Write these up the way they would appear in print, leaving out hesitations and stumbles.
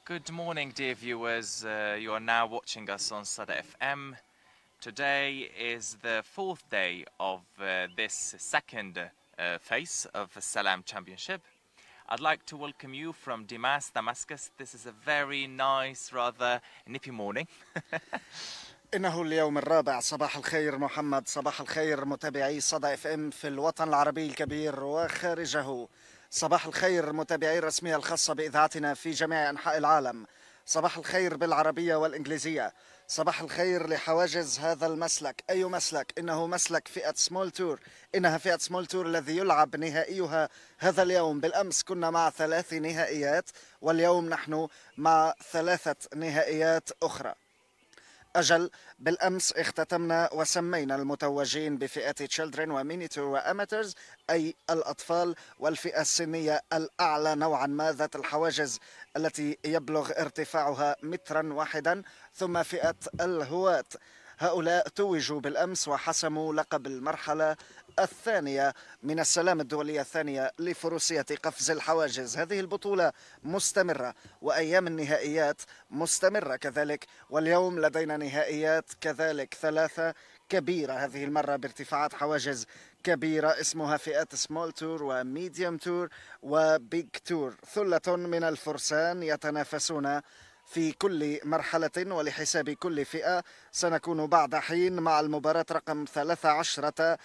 Good morning, dear viewers. You are now watching us on Sada FM. Today is the fourth day of this second phase of the Salam Championship. I'd like to welcome you from Damascus. This is a very nice, rather nippy morning. إنه اليوم الرابع. صباح الخير محمد، صباح الخير متابعي صدى اف ام في الوطن العربي الكبير وخارجه. صباح الخير متابعي الرسمية الخاصة بإذاعتنا في جميع أنحاء العالم. صباح الخير بالعربية والإنجليزية. صباح الخير لحواجز هذا المسلك. أي مسلك؟ إنه مسلك فئة سمول تور. إنها فئة سمول تور الذي يلعب نهائيها هذا اليوم. بالأمس كنا مع 3 نهائيات واليوم نحن مع 3 نهائيات أخرى. أجل، بالأمس اختتمنا وسمينا المتوجين بفئة تشيلدرن ومينيتور وأماترز، أي الأطفال والفئة السنية الأعلى نوعا ما ذات الحواجز التي يبلغ ارتفاعها مترا واحدا، ثم فئة الهواة. هؤلاء توجوا بالأمس وحسموا لقب المرحلة الثانية من السلام الدولية الثانية لفروسية قفز الحواجز. هذه البطولة مستمرة وأيام النهائيات مستمرة كذلك، واليوم لدينا نهائيات كذلك 3 كبيرة هذه المرة بارتفاعات حواجز كبيرة، اسمها فئات سمول تور وميديوم تور وبيج تور. ثلة من الفرسان يتنافسون في كل مرحلة، ولحساب كل فئة سنكون بعد حين مع المباراة رقم 13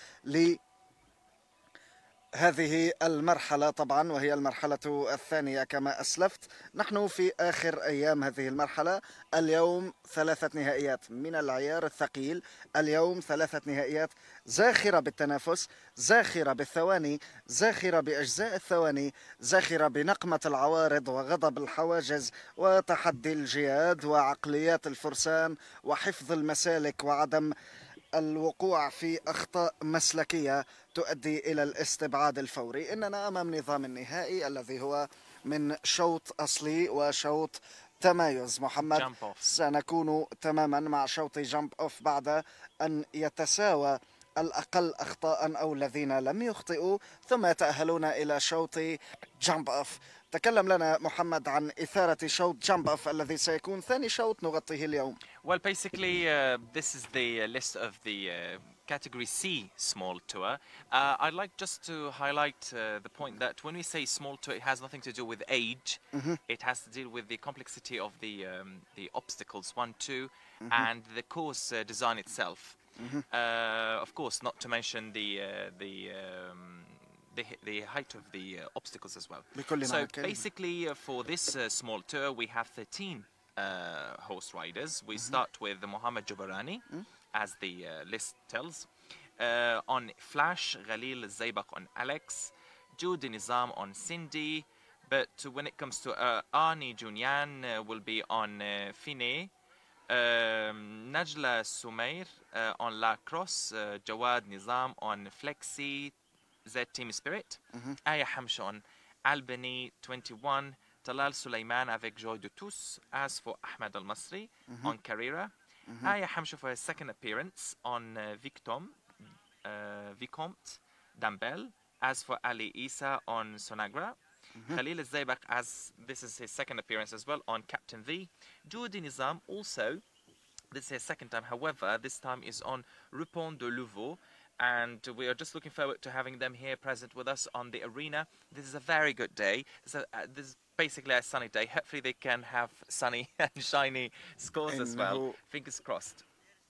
هذه المرحلة طبعا، وهي المرحلة الثانية كما أسلفت. نحن في آخر أيام هذه المرحلة. اليوم 3 نهائيات من العيار الثقيل. اليوم 3 نهائيات زاخرة بالتنافس، زاخرة بالثواني، زاخرة بأجزاء الثواني، زاخرة بنقمة العوارض وغضب الحواجز وتحدي الجياد وعقليات الفرسان وحفظ المسالك وعدم الوقوع في أخطاء مسلكية تؤدي إلى الاستبعاد الفوري. إننا أمام نظام النهائي الذي هو من شوط أصلي وشوط تمايز. محمد، سنكون تماما مع شوط جامب أوف بعد أن يتساوى الأقل أخطاء أو الذين لم يخطئوا، ثم يتأهلون إلى شوط جامب أوف. تكلم لنا محمد عن إثارة شوط جامب أوف الذي سيكون ثاني شوط نغطيه اليوم. Well, basically, this is the list of the category C small tour. I'd like just to highlight the point that when we say small tour, it has nothing to do with age. It has to deal with the complexity of the obstacles, 1, 2, and the course design itself. Of course, not to mention the height of the obstacles as well. So basically, for this small tour, we have 13 horse riders. We start with Mohammed Jubarani, as the list tells. On Flash, Ghalil Zaybak on Alex, Jude Nizam on Cindy. But when it comes to Arnie Junyan, will be on Fine. Najla Sumair on La Crosse, Jawad Nizam on Flexi, Z Team Spirit. Aya Hamsh on Albany 21. Talal Sulaiman avec Joy de Tous. As for Ahmed Al Masri on Carrera. Aya Hamsha for his second appearance on Vicomte Dambel. As for Ali Isa on Sonagra. Khalil Zaybak, as this is his second appearance as well, on Captain V. Judy Nizam also, this is his second time, however, this time is on Rupon de Louveau. And we are just looking forward to having them here present with us on the arena. This is a very good day. This is basically a sunny day. Hopefully they can have sunny and shiny scores as well. Fingers crossed.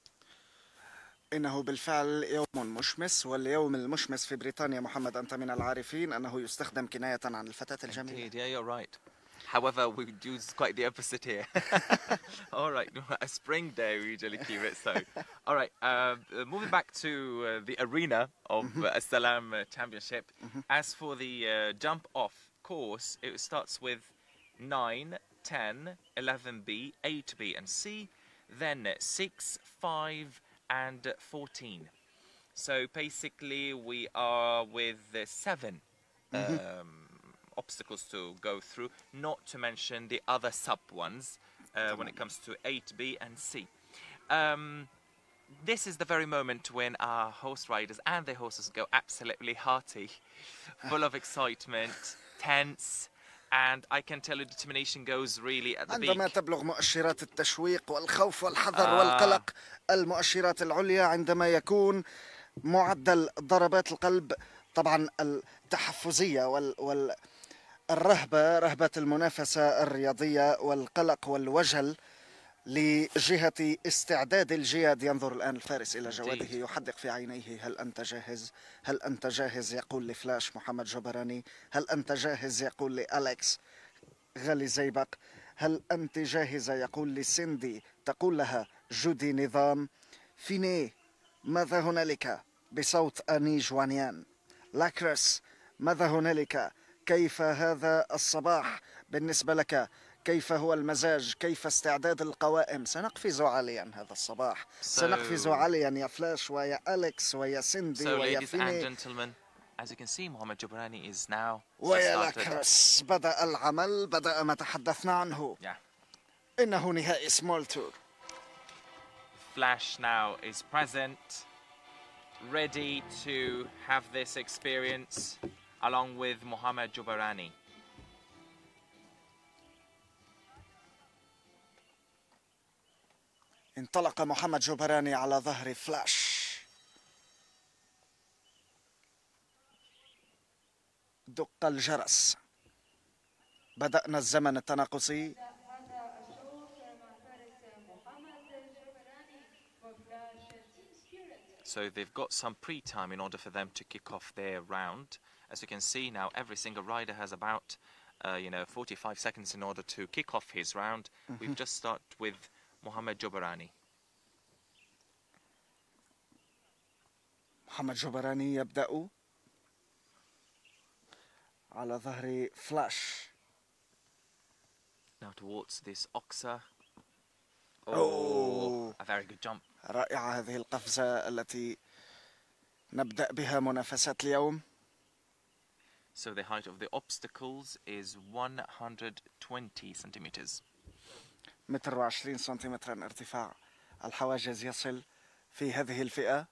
إنه بالفعل يوم مشمس، واليوم المشمس في بريطانيا محمد أنت من العارفين أنه يستخدم كناية عن الفتاة الجميلة. Indeed, yeah, you're right. However, we use quite the opposite here. All right, a spring day we usually keep it so. All right, moving back to the arena of Salam Championship. As for the jump off course, it starts with 9, 10, 11B, 8B and C, then 6, 5 and 14. So basically we are with 7 obstacles to go through, not to mention the other sub ones when it comes to 8B and C. This is the very moment when our horse riders and their horses go absolutely hearty, full of excitement, tense, And I can tell you determination goes really at the عندما peak. تبلغ مؤشرات التشويق والخوف والحذر والقلق المؤشرات العليا، عندما يكون معدل ضربات القلب طبعا التحفزية والرهبة، رهبة المنافسة الرياضية والقلق والوجل لجهة استعداد الجياد. ينظر الآن الفارس إلى جواده يحدق في عينيه: هل أنت جاهز؟ هل أنت جاهز؟ يقول لفلاش محمد جبراني. هل أنت جاهز؟ يقول لأليكس غالي زيبق. هل أنت جاهزة؟ يقول لسيندي. تقول لها جودي نظام. فيني ماذا هنالك؟ بصوت أني جوانيان. لاكرس ماذا هنالك؟ كيف هذا الصباح بالنسبة لك؟ كيف هو المزاج؟ كيف استعداد القوائم؟ سنقفز عاليا هذا الصباح، سنقفز عاليا يا فلاش ويا أليكس ويا سيندي ويا فيني. As you can see, Mohamed Jobrani is now ويا لاكرس بدأ العمل، بدأ ما تحدثنا عنه. إنه نهائي سمول تور. Flash now is present, ready to have this experience along with Mohamed Jobrani. انطلق محمد جبراني على ظهر فلاش. دق الجرس. بدأنا الزمن التناقصي. So they've got some pre-time in order for them to kick off their round. As you can see now, every single rider has about 45 seconds in order to kick off his round. We've just started with Mohamed Jobrani. محمد جبراني يبدأ على ظهر فلاش. Now towards this Oxa. Oh, a very good jump. رائعة هذه القفزة التي نبدأ بها منافسات اليوم. So the height of the obstacles is 120 centimeters. 120 سنتيمترا ارتفاع الحواجز يصل في هذه الفئة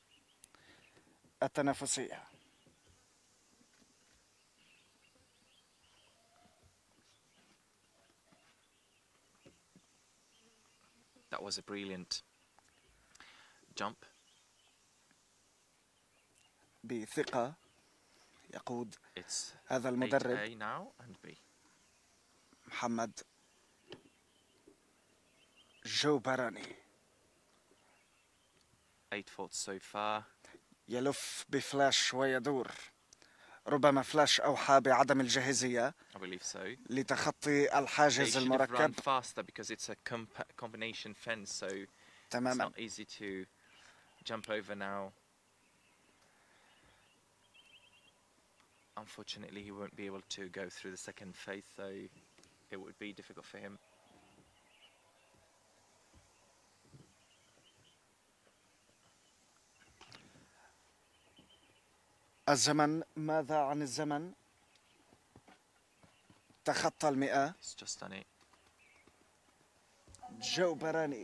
التنافسية. That was a brilliant jump. بثقة يقود هذا المدرب محمد جبراني. 8 faults so far. يلف بفلاش ويدور. ربما فلاش أوحى بعدم الجاهزية لتخطي الحاجز المركب. تماما. Unfortunately, he won't be able to go through the second phase, so it would be difficult for him. الزمن، ماذا عن الزمن؟ تخطى 100. جبراني.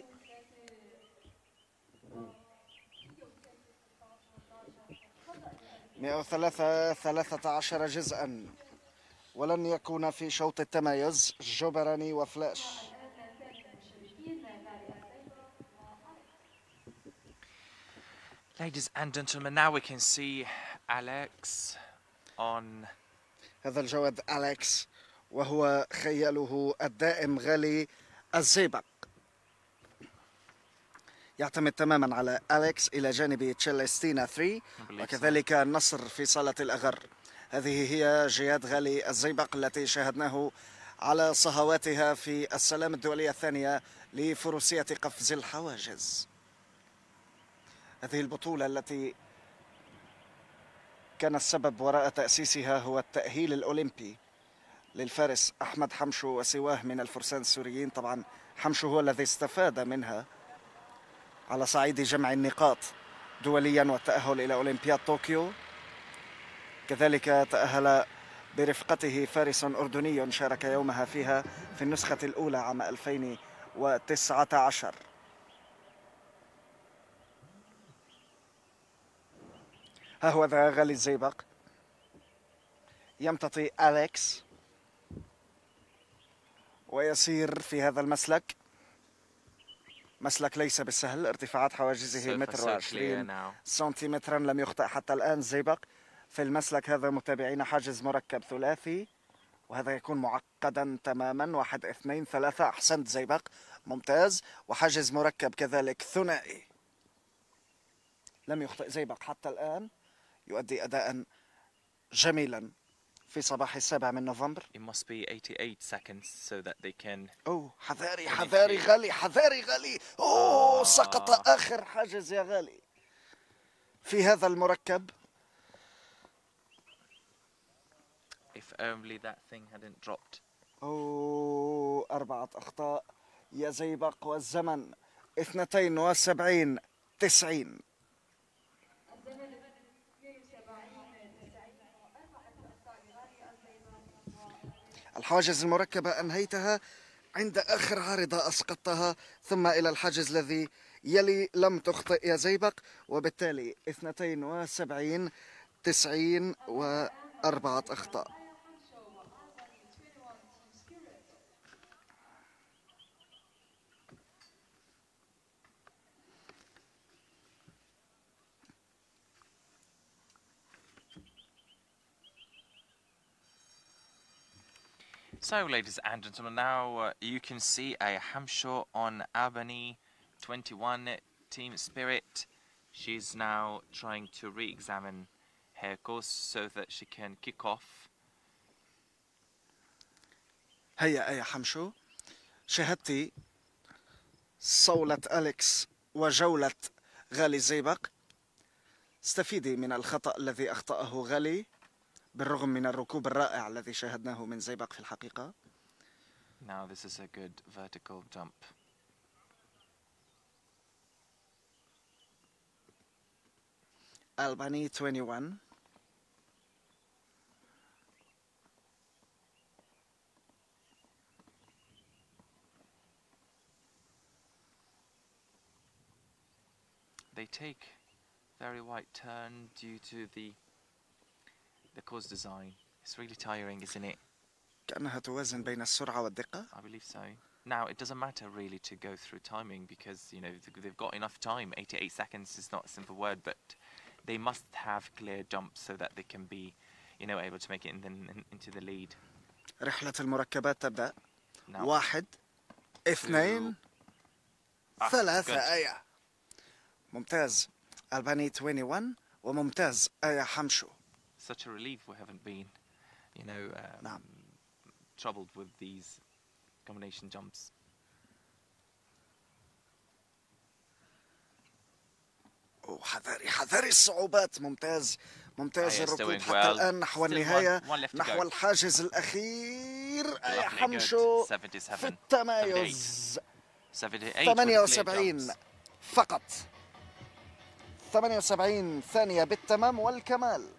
مئة وثلاثة 13 جزءا، ولن يكون في شوط التمايز جبراني وفلاش. Ladies and gentlemen, now we can see Alex on هذا الجواد أليكس، وهو خياله الدائم غالي الزيبق. يعتمد تماما على أليكس إلى جانب تشيلستينا 3 وكذلك النصر في صالة الأغر. هذه هي جياد غالي الزيبق التي شاهدناه على صهواتها في السلام الدولية الثانية لفروسية قفز الحواجز. هذه البطولة التي كان السبب وراء تأسيسها هو التأهيل الأولمبي للفارس أحمد حمشو وسواه من الفرسان السوريين. طبعا حمشو هو الذي استفاد منها على صعيد جمع النقاط دوليا والتأهل إلى أولمبياد طوكيو. كذلك تأهل برفقته فارس أردني شارك يومها فيها في النسخة الأولى عام 2019. ها هو ذا غالي الزيبق يمتطي أليكس ويسير في هذا المسلك. مسلك ليس بالسهل، ارتفاعات حواجزه So متر so clear وعشرين now. سنتيمترا. لم يخطئ حتى الآن زيبق في المسلك هذا متابعين. حاجز مركب ثلاثي وهذا يكون معقدا تماما. 1 2 3. أحسنت زيبق، ممتاز. وحاجز مركب كذلك ثنائي. لم يخطئ زيبق حتى الآن، يؤدي أداء جميلا في صباح 7 نوفمبر. It must be 88 seconds so that they can. أوه حذاري حذاري غالي، حذاري غالي. أوه سقط آخر حاجز يا غالي في هذا المركب. If only that thing hadn't dropped. أوه 4 أخطاء يا زيبق، والزمن 72:90. الحواجز المركبة أنهيتها عند آخر عارضة أسقطتها، ثم إلى الحاجز الذي يلي لم تخطئ يا زيبق، وبالتالي 72:90 و4 أخطاء. So, ladies and gentlemen, now you can see a Hamshaw on Albany 21 Team Spirit. She's now trying to re-examine her course so that she can kick off. هيا يا حمشو، شاهدتي صولة أليكس وجولة غالي زيبق. استفيدي من الخطأ الذي أخطأه غالي بالرغم من الركوب الرائع الذي شاهدناه من زيبق في الحقيقة. Now this is a good vertical jump. Albany 21. They take very wide turn due to the course design. It's really tiring, isn't it? كأنها توازن بين السرعة والدقة. I believe so. Now it doesn't matter really to go through timing because you know they've got enough time. 88 seconds is not a simple word, but they must have clear jumps so that they can be, you know, able to make it into the lead. رحلة المركبات تبدأ. Now, 1 2 3 آية. ممتاز ألباني 21 وممتاز آية حمشو. such a relief we haven't been, you know, نعم. troubled with these combination jumps. حذاري حذاري الصعوبات. ممتاز ممتاز الركوب حتى well. الآن نحو النهاية، نحو الحاجز الأخير. آية حمشو في التمايز. 78 فقط، 78 ثانية بالتمام والكمال.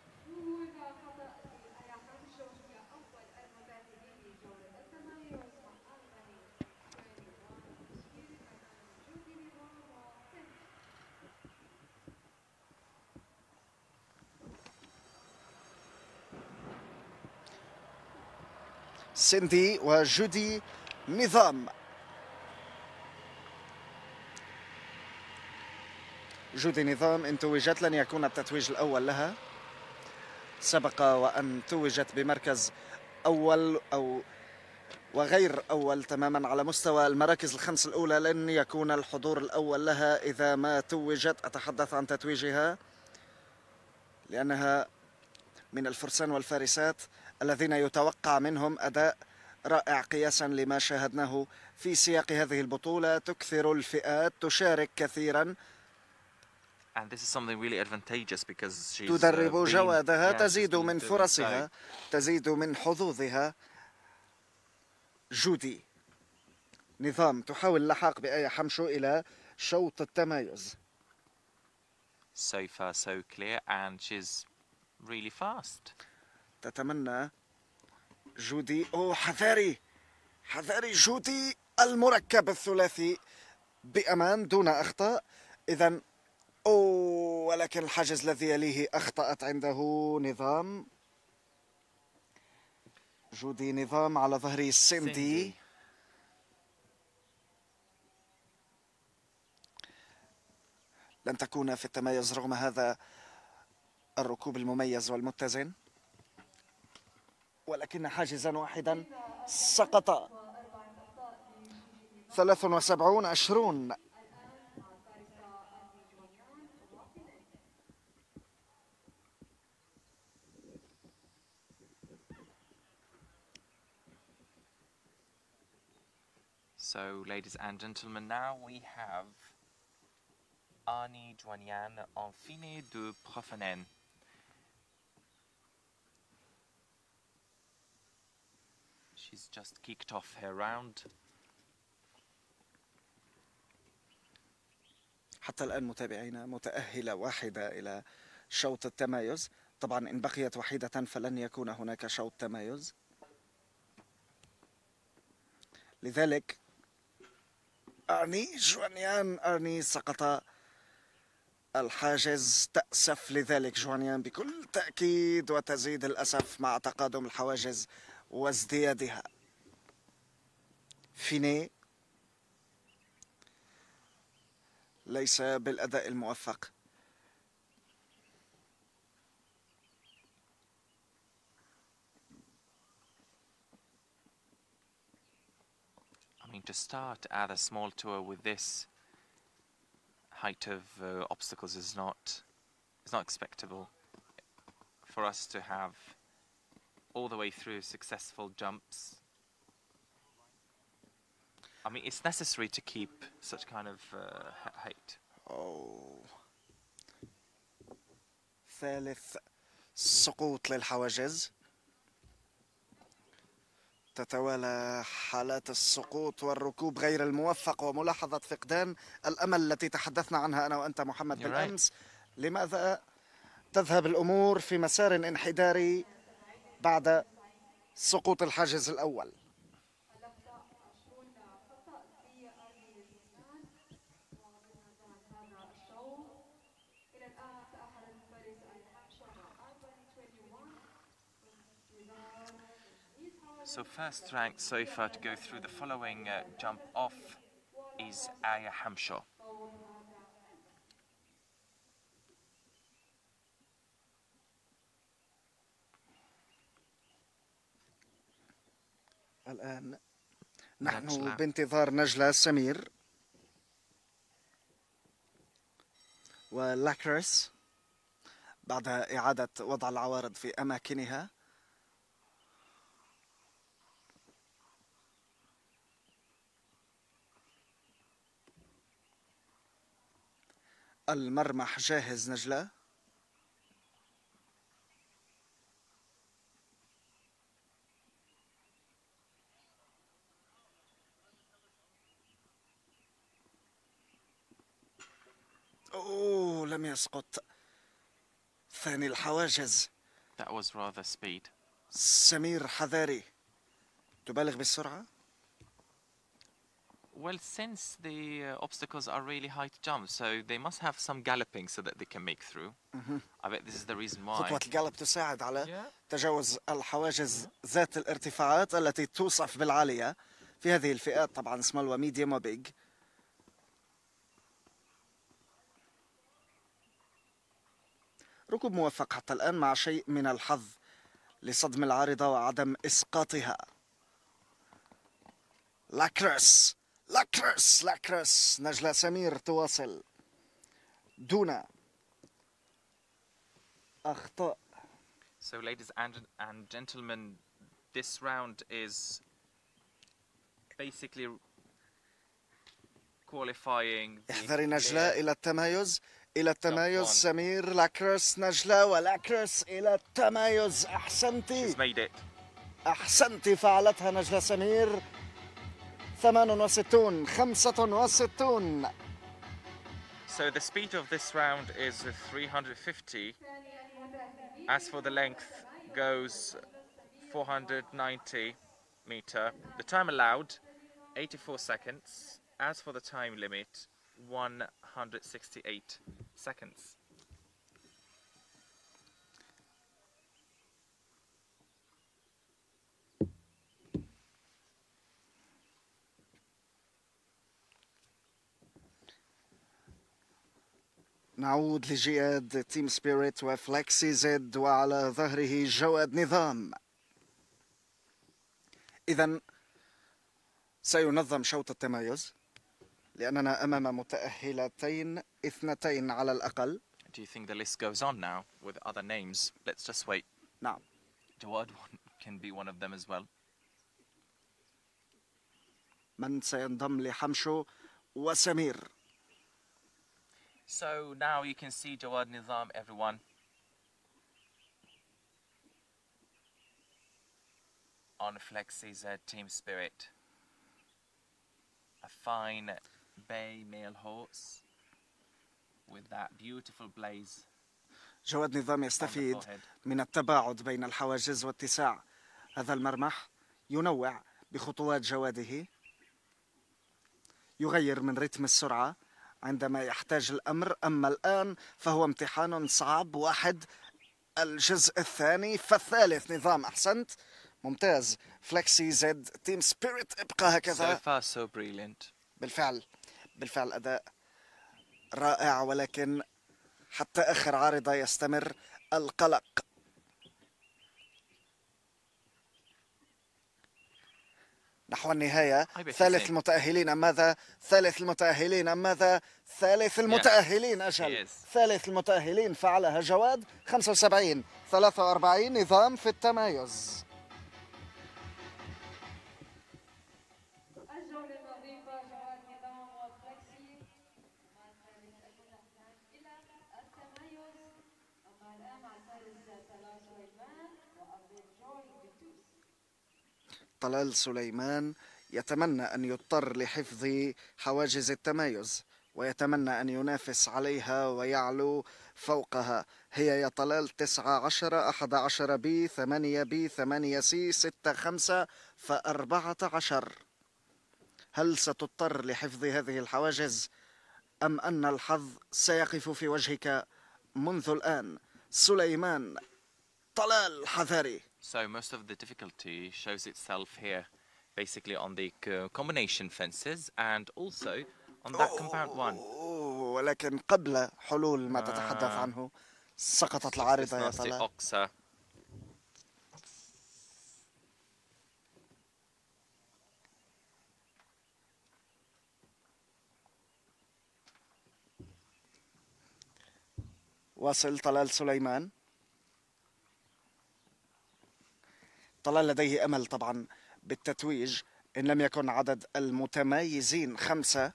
سيندي وجودي نظام. جودي نظام إن توجت لن يكون التتويج الأول لها. سبق وأن توجت بمركز أول أو وغير أول تماما على مستوى المراكز الخمس الأولى. لن يكون الحضور الأول لها إذا ما توجت. أتحدث عن تتويجها لأنها من الفرسان والفارسات الذين يتوقع منهم أداء رائع قياسا لما شاهدناه في سياق هذه البطولة. تكثر الفئات، تشارك كثيرا. And this is something really advantageous because she's تدرب جوادها، تزيد من فرصها، تزيد من حظوظها. جودي نظام تحاول اللحاق بآية حمشو إلى شوط التمايز. So far so clear and she's really fast. تتمنى جودي حذاري حذاري جودي المركب الثلاثي بأمان دون أخطاء. إذن ولكن الحاجز الذي يليه أخطأت عنده نظام. جودي نظام على ظهر سيندي. لن تكون في التميز رغم هذا الركوب المميز والمتزن، ولكن حاجزا واحدا سقط. 73-20. So, ladies and gentlemen, now we have Arnie Joignan en fine de Profanen. She's just kicked off her round. حتى الآن متابعينا متأهلة واحدة إلى شوط التمايز. طبعا إن بقيت وحيدة فلن يكون هناك شوط تمايز، لذلك أرني جوانيان. أرني سقط الحاجز، تأسف لذلك جوانيان بكل تأكيد، وتزيد الأسف مع تقادم الحواجز وازديادها. فيني ليس بالأداء الموفق. I mean, to start at a small tour with this height of obstacles is not expectable. For us to have all the way through successful jumps, I mean, it's necessary to keep such kind of height. ثالث سقوط للحواجز. تتوالى حالات السقوط والركوب غير الموفق وملاحظة فقدان الأمل التي تحدثنا عنها أنا وأنت محمد بالأمس. لماذا تذهب الأمور في مسار انحداري بعد سقوط الحاجز الأول؟ So first ranked so far to go through the following jump off is Aya Hamshaw. الآن نحن بانتظار نجلة سمير ولاكريس بعد إعادة وضع العوارض في أماكنها. المرمح جاهز نجلة. لم يسقط. ثاني الحواجز. That was rather speed. سمير حذاري، تبالغ بالسرعة؟ Well, since the obstacles are really height jumps, so they must have some galloping so that they can make through. I bet this is the reason why. خطوة الجالب تساعد على تجاوز الحواجز ذات الارتفاعات التي توصف بالعالية في هذه الفئات، طبعا سمول وميديوم وبيج. ركوب موفق حتى الآن مع شيء من الحظ لصدم العارضة وعدم إسقاطها. لاكريس لاكريس لاكريس. نجلة سمير تواصل دون أخطاء. So ladies and gentlemen, this round is basically qualifying. احذري نجلة إلى التمايز، إلى التمايز. سمير، لاكريس، نجلة ولاكريس إلى التمايز. أحسنتي. She's made it. أحسنتي، فعلتها نجلة سمير. 68 65. So the speed of this round is 350. As for the length, goes 490 meter. The time allowed, 84 seconds. As for the time limit, 168 seconds. نعود لجياد تيم سبيريت وفلكسي زد وعلى ظهره جواد نظام. إذن سينظم شوط التمايز لأننا أمام متأهلتين اثنتين على الأقل. Do you think the list goes on now with other names? Let's just wait. نعم. Jawad can be one of them as well. من سينضم لحمشو وسمير. So now you can see Jawad Nizam, everyone. On Flexi's Team Spirit. A fine bay male horse with that beautiful blaze. جواد نظام يستفيد من التباعد بين الحواجز واتساع هذا المرمح، ينوع بخطوات جواده، يغير من رتم السرعة عندما يحتاج الأمر. أما الآن فهو امتحان صعب. واحد، الجزء الثاني فالثالث. نظام أحسنت، ممتاز. فلكسي زد تيم سبيريت ابقى هكذا. So far so brilliant. بالفعل أداء رائع، ولكن حتى آخر عارضة يستمر القلق. نحو النهاية. ثالث المتأهلين أم ماذا؟ ثالث المتأهلين أم ماذا؟ ثالث المتأهلين. أجل ثالث المتأهلين فعلها جواد. 75-43 نظام في التمايز. طلال سليمان يتمنى أن يضطر لحفظ حواجز التمايز ويتمنى أن ينافس عليها ويعلو فوقها. هي يا طلال 19 11 بي 8 بي 8 سي 6 5 ف14. هل ستضطر لحفظ هذه الحواجز أم أن الحظ سيقف في وجهك منذ الآن؟ سليمان، طلال حذري. So most of the difficulty shows itself here, basically on the combination fences and also on that compound one. ولكن قبل حلول ما تتحدث عنه سقطت العارضة يا طلال. واصل طلال سليمان. طلال لديه أمل طبعا بالتتويج إن لم يكن عدد المتميزين 5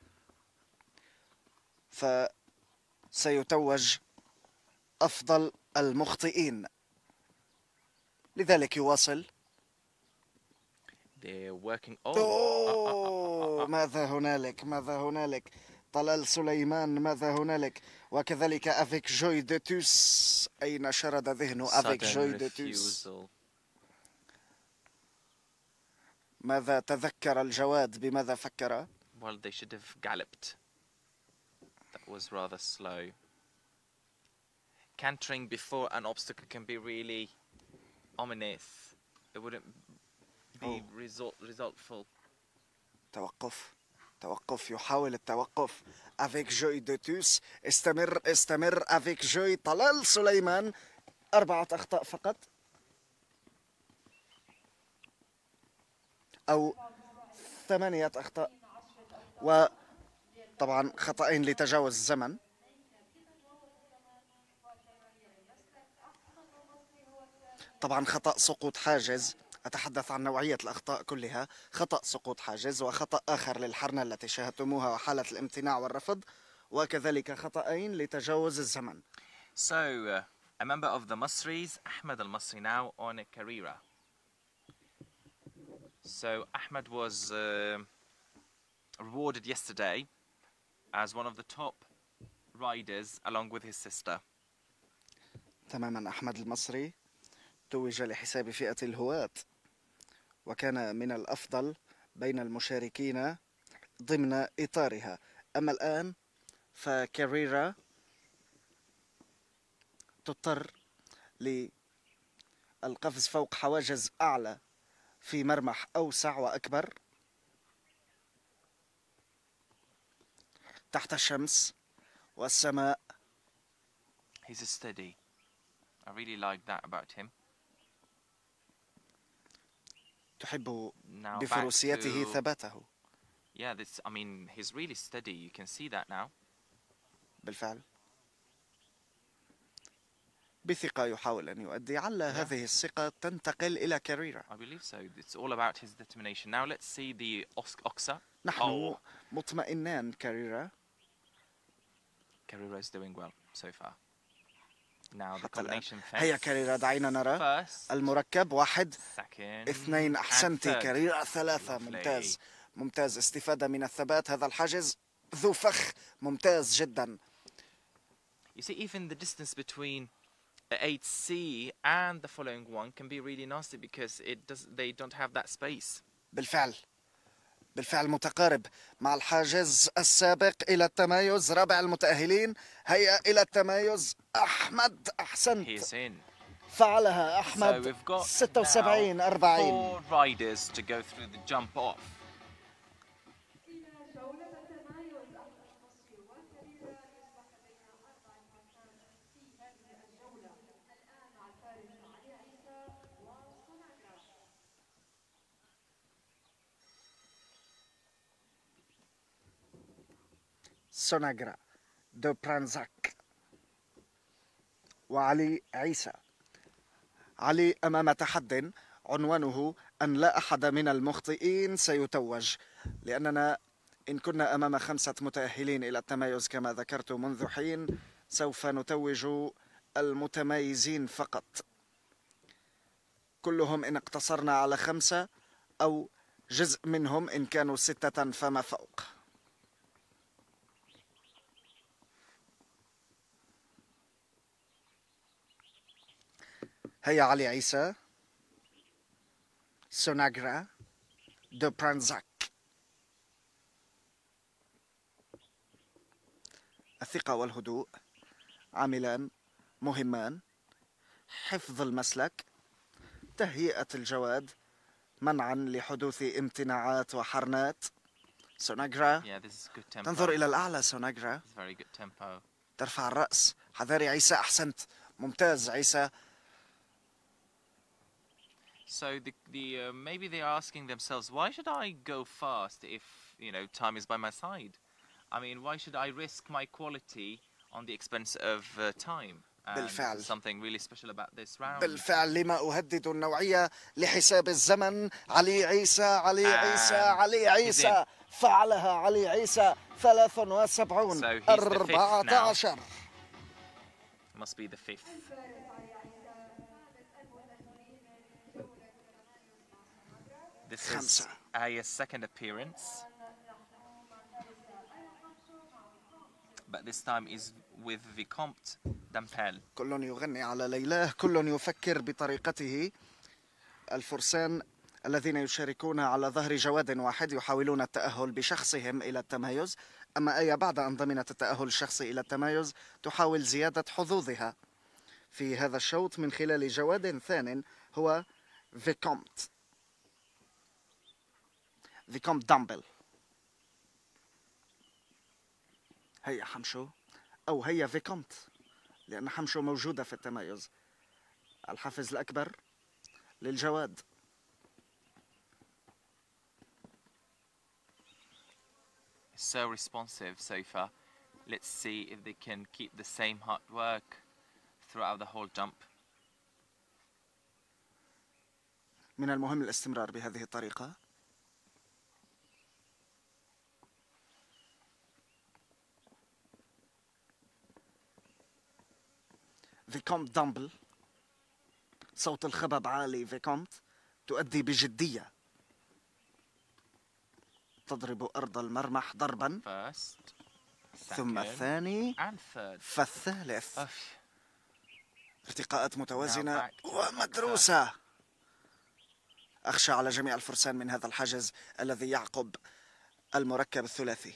فسيتوج أفضل المخطئين، لذلك يواصل. ماذا هنالك طلال سليمان، ماذا هنالك؟ وكذلك أفيك جوي دو توس. أين شرد ذهنه أفيك جوي دو توس؟ ماذا تذكر الجواد؟ بماذا فكر؟ Well, they should have galloped. That was rather slow. Cantering before an obstacle can be really ominous. It wouldn't be resultful. توقف، يحاول التوقف. افيك جوي دو توس. استمر افيك جوي. طلال سليمان 4 أخطاء فقط، أو 8 أخطاء، وطبعا خطأين لتجاوز الزمن. طبعا خطأ سقوط حاجز. أتحدث عن نوعية الأخطاء كلها. خطأ سقوط حاجز، وخطأ آخر للحرنة التي شاهدتموها وحالة الامتناع والرفض، وكذلك خطأين لتجاوز الزمن. So, a member of the Masris, Ahmed Al-Masri, now on a Carrera. So Ahmed was rewarded yesterday as one of the top riders along with his sister. تماما. أحمد المصري توج لحساب فئة الهواة وكان من الأفضل بين المشاركين ضمن إطارها. أما الآن فكاريرا تضطر للقفز فوق حواجز أعلى في مرمح أوسع وأكبر تحت الشمس والسماء He's steady. I really like that about him. تحب Now back بفروسيته to... ثباته. Yeah, this, I mean, he's really steady. You can see that now. بالفعل بثقة يحاول أن يؤدي على هذه الثقة تنتقل إلى كاريرا. I believe so. It's all about his determination. Now let's see the Oxa. نحن مطمئنان كاريرا. Carrera is doing well so far. Now the حتى الآن. combination هيا كاريرا دعينا نرى المركب. 1 2 أحسنت كاريرا. 3 ممتاز ممتاز. استفادة من الثبات. هذا الحاجز ذو فخ ممتاز جدا. You see, even the distance between 8C and the following one can be really nasty because they don't have that space. بالفعل متقارب مع الحاجز السابق إلى التمايز. رابع المتأهلين. هيا إلى التمايز. أحمد أحسنت. فعلها أحمد. 76 40. 4 riders to go through the jump off. سوناغرا دو برانزاك وعلي عيسى. علي أمام تحد عنوانه أن لا أحد من المخطئين سيتوج، لأننا إن كنا أمام 5 متأهلين إلى التمايز كما ذكرت منذ حين سوف نتوج المتميزين فقط، كلهم إن اقتصرنا على 5 أو جزء منهم إن كانوا 6 فما فوق. هيا علي عيسى. سوناغرا دو برانزاك. الثقة والهدوء عاملان مهمان. حفظ المسلك، تهيئة الجواد منعا لحدوث امتناعات وحرنات. سوناغرا تنظر إلى الأعلى. سوناغرا ترفع الرأس. حذاري عيسى. أحسنت ممتاز عيسى. So maybe they are asking themselves, why should I go fast if time is by my side? I mean, why should I risk my quality on the expense of time? بالفعل. Something really special about this round. بالفعل لما أهدد النوعية لحساب الزمن. علي عيسى. علي عيسى. علي عيسى. فعلها علي عيسى. 73 14. Must be the 5th. This is Aya's second appearance, but this time is with Vicomte Dampel. كل يغني على ليلاه، كل يفكر بطريقته. الفرسان الذين يشاركون على ظهر جواد واحد يحاولون التأهل بشخصهم إلى التمايز، أما آية بعد أن ضمنت التأهل الشخصي إلى التمايز تحاول زيادة حظوظها في هذا الشوط من خلال جواد ثان هو فيكومت دامبل. هيا حمشو أو هيا فيكومت، لأن حمشو موجودة في التمايز. الحافز الأكبر للجواد. So responsive so far. Let's see if they can keep the same hard work throughout the whole jump. من المهم الاستمرار بهذه الطريقة. فيكومت دامبل. صوت الخبب عالي. فيكومت تؤدي بجدية، تضرب أرض المرمح ضربا ثم الثاني فالثالث. ارتقاءات متوازنة ومدروسة. أخشى على جميع الفرسان من هذا الحاجز الذي يعقب المركب الثلاثي.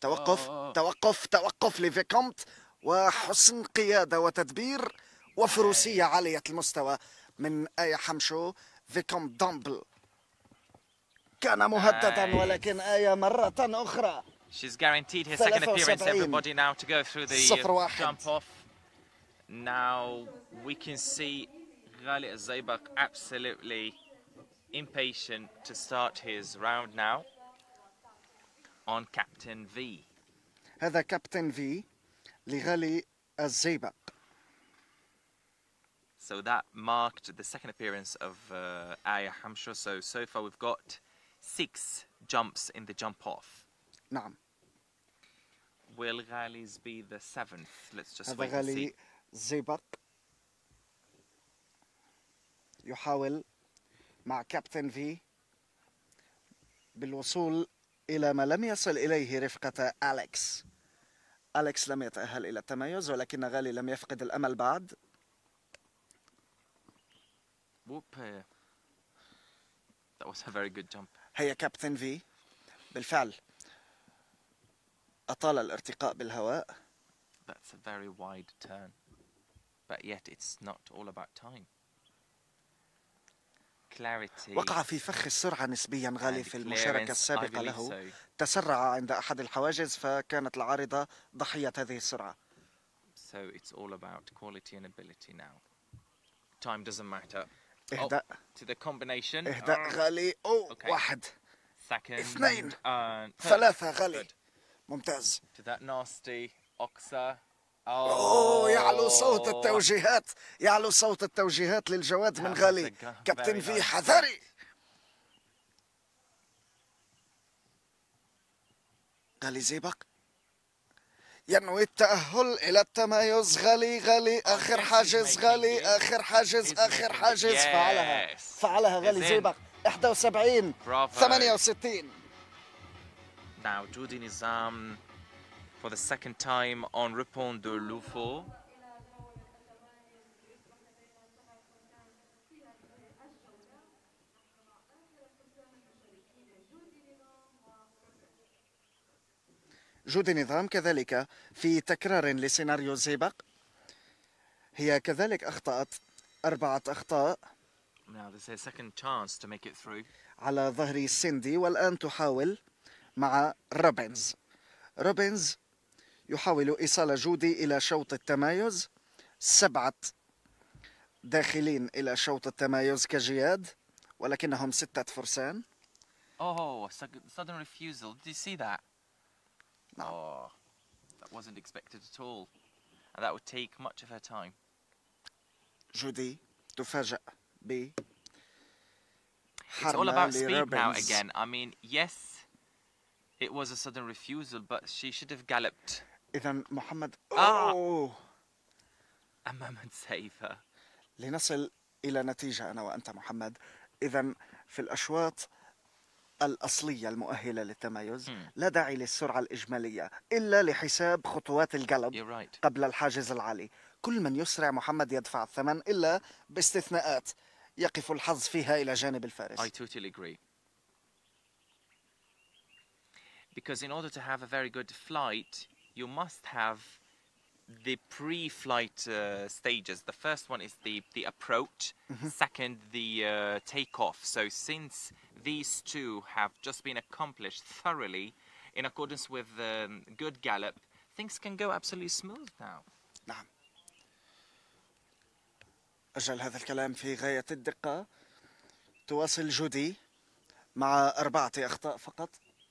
توقف لفيكومت، وحسن قيادة وتدبير وفروسية عالية المستوى من آية حمشو. فيكومت دامبل كان مهددا، ولكن آية مرة أخرى. She's guaranteed her second appearance. Everybody now to go through the jump off. Now we can see Ghali Al-Zaybak absolutely impatient to start his round now on Captain V. هذا كابتن في لغالي الزيبق. So that marked the second appearance of Aya Hamsho. So far we've got 6 jumps in the jump off. نعم. Will Ghali's be the 7th? Let's just هذا wait and see. غالي الزيبق يحاول مع كابتن في بالوصول إلى ما لم يصل إليه رفقة أليكس. أليكس لم يتأهل إلى التميز ولكن غالي لم يفقد الأمل بعد. Whoop. That was a very good jump. هي كابتن في بالفعل أطال الارتقاء بالهواء. That's a very wide turn. But yet it's not all about time. Clarity. وقع في فخ السرعة نسبيا غالي في المشاركة السابقة له. تسرع عند أحد الحواجز فكانت العارضة ضحية هذه السرعة. So it's all about quality and ability now. Time doesn't matter. إهداء. To the combination. إهداء غالي. Okay. 1 Second. 2 and 3 غالي. Good. ممتاز. To that nasty Oxa. يعلو صوت التوجيهات. يعلو صوت التوجيهات للجواد من غالي. كابتن في حذري. غالي زيبق ينوي التأهل إلى التمايز. غالي آخر حاجز. غالي آخر حاجز. آخر حاجز. فعلها غالي زيبق. 71 68. Now Judy Nizam for the second time on Ripon de Lufo. جودي نظام كذلك في تكرار لسيناريو زيبق. هي كذلك أخطأت 4 أخطاء. Now this is a second chance to make it through. على ظهر سيندي والآن تحاول مع روبنز. روبنز يحاول إيصال جودي إلى شوط التمايز. 7 داخلين إلى شوط التمايز كجياد ولكنهم 6 فرسان. Oh, sudden refusal. Did you see that? No. Oh, that wasn't expected at all. And that would take much of her time. جودي تفاجأ ب It's all about speed now again. I mean, yes, it was a sudden refusal, but she should have galloped. إذا محمد A moment saver. لنصل إلى نتيجة أنا وأنت محمد. إذا في الأشواط الأصلية المؤهلة للتمايز لا داعي للسرعة الإجمالية إلا لحساب خطوات القلب قبل الحاجز العالي. كل من يسرع محمد يدفع الثمن إلا باستثناءات يقف الحظ فيها إلى جانب الفارس. I totally agree. Because in order to have a very good flight, you must have the pre-flight stages. The first one is the approach, second the takeoff. So since these two have just been accomplished thoroughly in accordance with good gallop, things can go absolutely smooth now. نعم. أجل هذا الكلام في غاية الدقة. تواصل جودي مع 4 أخطاء فقط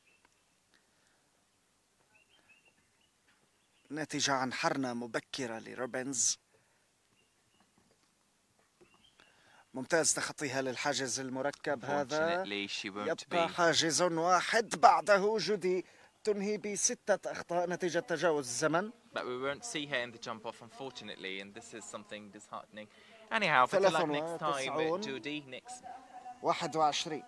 ناتجة عن حرنة مبكرة لروبنز. ممتاز تخطيها للحاجز المركب. هذا يبقى حاجز واحد. بعده جودي تنهي ب6 أخطاء نتيجة تجاوز الزمن. But we won't see her in the jump off, unfortunately, and this is something disheartening. Anyhow, better luck next time, Judy. Next. 21.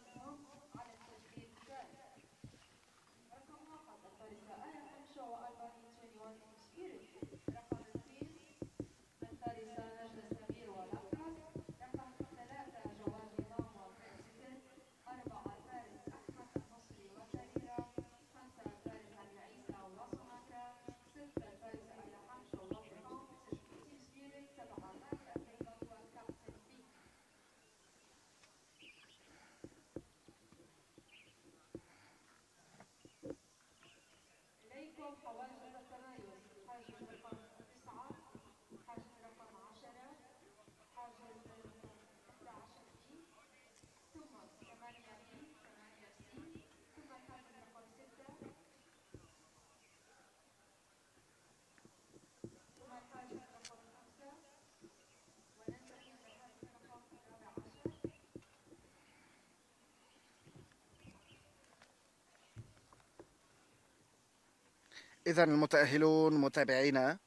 إذا المتأهلون متابعينا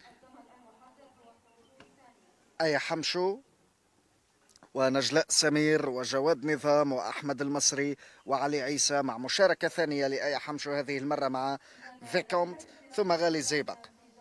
آية حمشو ونجلاء سمير وجواد نظام وأحمد المصري وعلي عيسى، مع مشاركة ثانية لآية حمشو هذه المرة مع فيكونت، ثم غالي زيبق.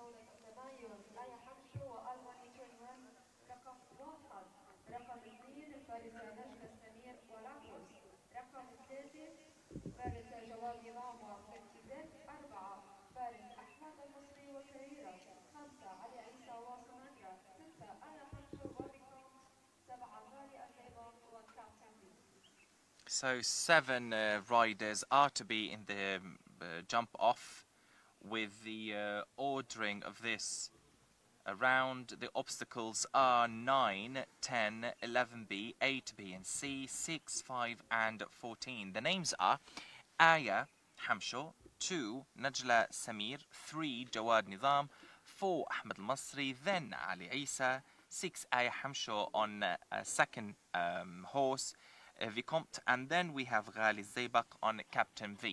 So 7 riders are to be in the jump off. With the ordering of this around, the obstacles are 9, 10, 11B, 8B and C, 6, 5 and 14. The names are Aya Hamsho, 2 Najla Samir, 3 Jawad Nizam, 4 Ahmed Al-Masri, then Ali Isa, 6 Aya Hamsho on a second horse, Vicomte, and then we have Ghali Zaybak on Captain V.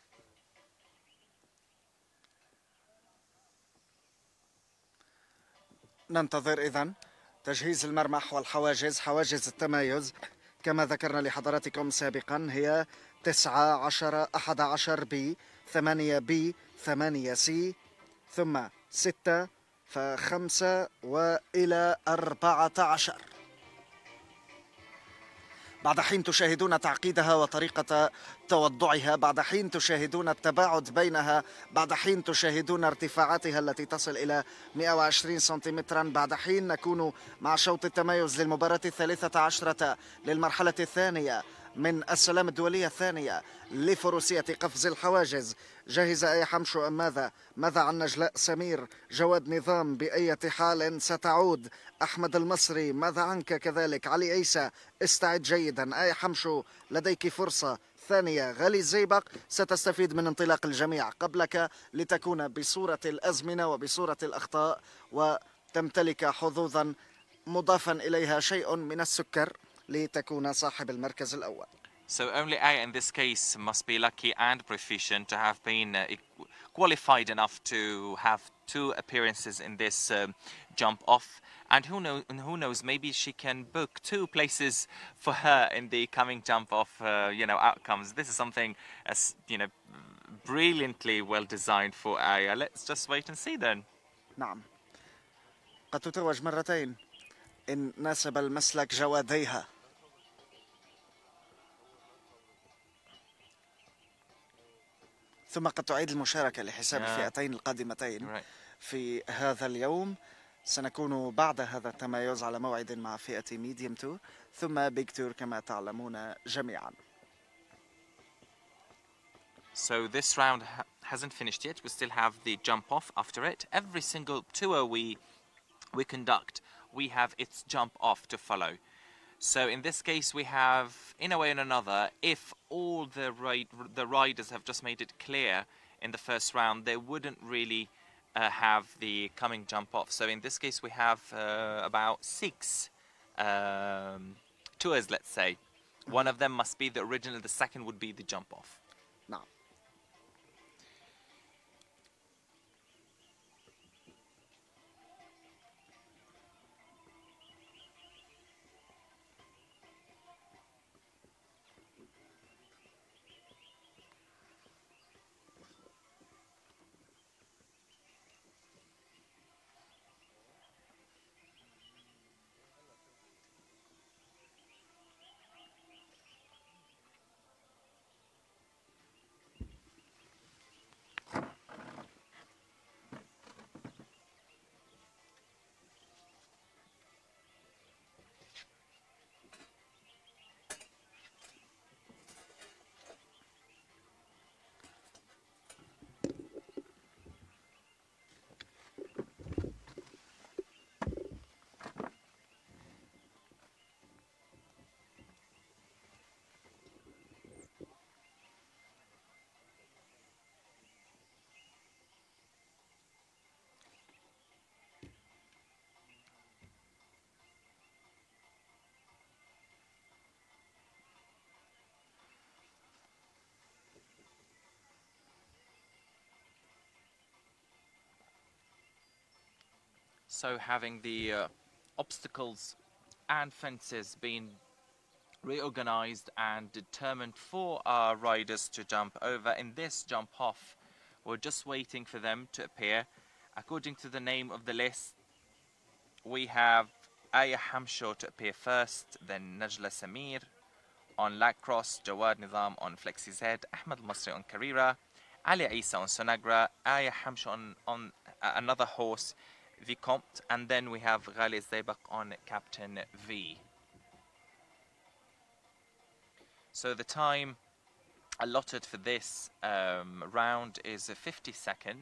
ننتظر إذن تجهيز المرمح والحواجز، حواجز التمايز كما ذكرنا لحضراتكم سابقا هي 9 10 11 بي، 8 بي، 8 سي، ثم 6 ف5 وإلى 14. بعد حين تشاهدون تعقيدها وطريقة توضعها، بعد حين تشاهدون التباعد بينها، بعد حين تشاهدون ارتفاعاتها التي تصل إلى 120 سنتيمترا، بعد حين نكون مع شوط التمايز للمباراة 13 للمرحلة الثانية من السلام الدولية الثانية لفروسية قفز الحواجز. جاهزة آية حمشو أم ماذا؟ ماذا عن نجلاء سمير؟ جواد نظام بأية حال ستعود؟ أحمد المصري ماذا عنك كذلك؟ علي عيسى استعد جيدا. آية حمشو لديك فرصة ثانية. غالي زيبق ستستفيد من انطلاق الجميع قبلك لتكون بصورة الأزمنة وبصورة الأخطاء وتمتلك حظوظا مضافا إليها شيء من السكر لتكون صاحب المركز الأول. So only Aya in this case must be lucky and proficient to have been qualified enough to have 2 appearances in this jump off. And who knows, maybe she can book 2 places for her in the coming jump off, outcomes. This is something, brilliantly well designed for Aya. Let's just wait and see then. نعم، قد تتوج مرتين إن ناسب المسلك جواديها. ثم قد تعيد المشاركة لحساب الفئتين القادمتين في هذا اليوم. سنكون بعد هذا التمايز على موعد مع فئة ميديوم 2 ثم بيج تور كما تعلمون جميعا. So this round hasn't finished yet. We still have the jump off after it. Every single tour we conduct, we have its jump off to follow. So in this case, we have, in a way or another, if all the riders have just made it clear in the first round, they wouldn't really have the coming jump off. So in this case, we have about 6 tours, let's say. One of them must be the original, the second would be the jump off. نعم. So having the obstacles and fences being reorganized and determined for our riders to jump over. In this jump off, we're just waiting for them to appear. According to the name of the list, we have Aya Hamsho to appear first, then Najla Samir on Lacrosse, Jawad Nizam on Flexi Z, Ahmed Al-Masri on Carrera, Ali Isa on Sonagra, Aya Hamsho on another horse, Vicomte, and then we have Ghali Zaybak on Captain V. So the time allotted for this round is 50 seconds.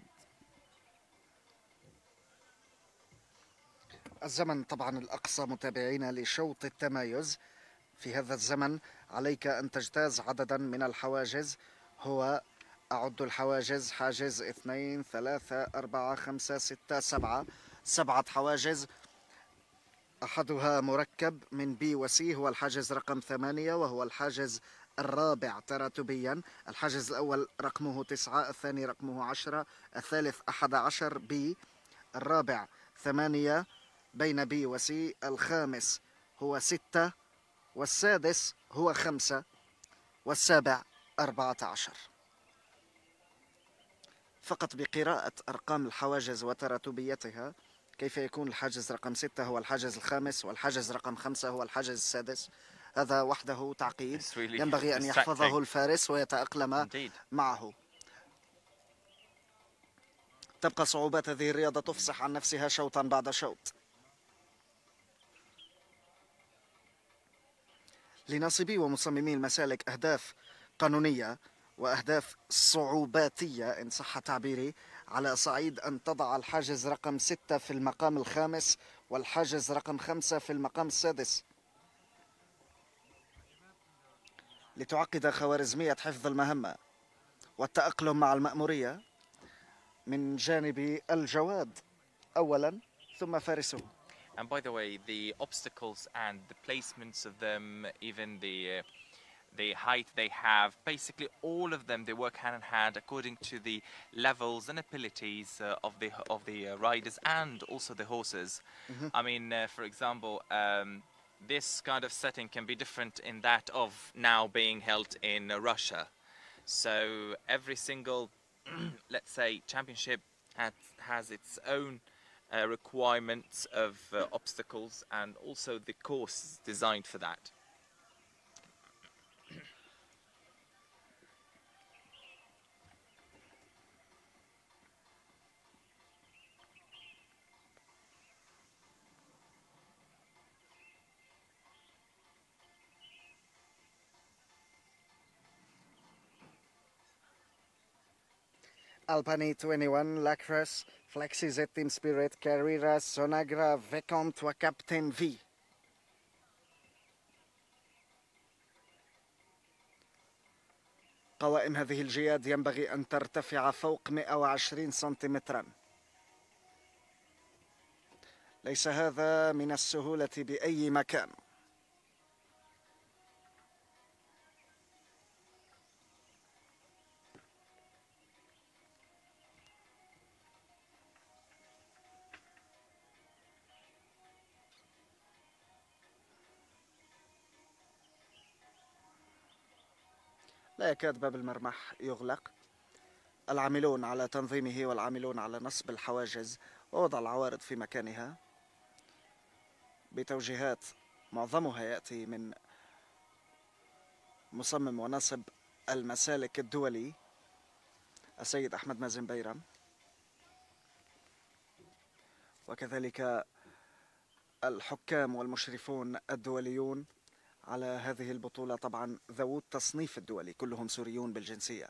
الزمن طبعا الأقصى متابعينا لشوط التمايز. في هذا الزمن عليك أن تجتاز عددا من الحواجز. هو أعد الحواجز: حاجز 2 3 4 5 6 7. 7 حواجز، أحدها مركب من بي وسي، هو الحاجز رقم 8، وهو الحاجز الرابع تراتبيا. الحاجز الأول رقمه 9، الثاني رقمه 10، الثالث 11 بي، الرابع 8 بين بي وسي، الخامس هو 6، والسادس هو 5، والسابع 14. فقط بقراءة أرقام الحواجز وتراتبيتها كيف يكون الحاجز رقم 6 هو الحاجز الخامس، والحاجز رقم 5 هو الحاجز السادس، هذا وحده تعقيد ينبغي أن يحفظه الفارس ويتأقلم معه. تبقى صعوبات هذه الرياضة تفصح عن نفسها شوطا بعد شوط. لناصبي ومصممي المسالك أهداف قانونية وأهداف صعوباتية إن صح تعبيري، على صعيد أن تضع الحاجز رقم 6 في المقام الخامس والحاجز رقم 5 في المقام السادس، لتعقد خوارزمية حفظ المهمة والتأقلم مع المأمورية من جانب الجواد أولا ثم فارسه. And by the way, the obstacles and the placements of them, even the height they have, basically all of them, they work hand in hand according to the levels and abilities of the riders and also the horses. I mean, for example, this kind of setting can be different in that of now being held in Russia. So every single, let's say, championship has its own requirements of obstacles and also the course designed for that. Alpine 21, Lacrosse, Flexi Z Team Spirit, Carrera, Sonagra, Vicomte وكابتن في. قوائم هذه الجياد ينبغي أن ترتفع فوق 120 سنتيمترا. ليس هذا من السهولة بأي مكان. لا يكاد باب المرمح يغلق. العاملون على تنظيمه والعاملون على نصب الحواجز ووضع العوارض في مكانها بتوجيهات معظمها يأتي من مصمم ونصب المسالك الدولي السيد أحمد مازن بيرم، وكذلك الحكام والمشرفون الدوليون على هذه البطولة، طبعا ذوو التصنيف الدولي كلهم سوريون بالجنسية.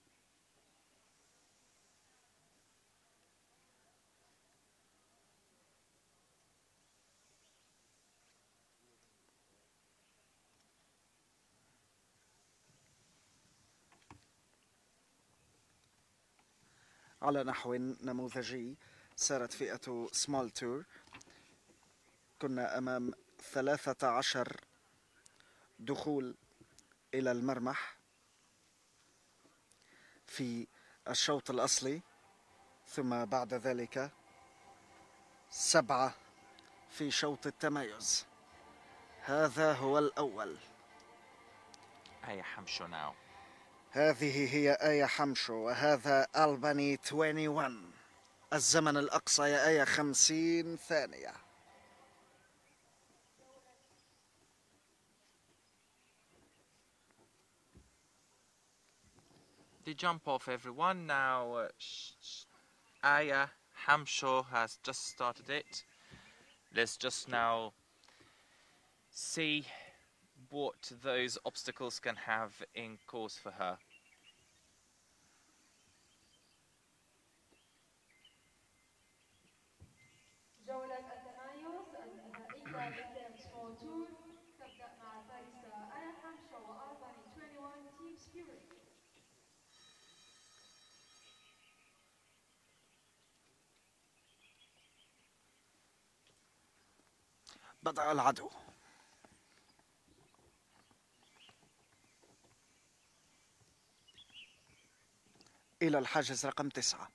على نحو نموذجي سارت فئة سمول تور. كنا أمام 13 دخول إلى المرمح في الشوط الأصلي، ثم بعد ذلك 7 في شوط التميز. هذا هو الأول. آية حمشو now. هذه هي آية حمشو وهذا ألباني 21. الزمن الأقصى يا آية 50 ثانية. They jump off everyone now. Aya Hamshaw has just started it. Let's just now see what those obstacles can have in course for her. جولة التمايز النهائية للجيمز فور تور تبدأ مع الفارسة آية حمشة وألباني 21 تيم سبيريت. بدأ العدو. إلى الحاجز رقم 9.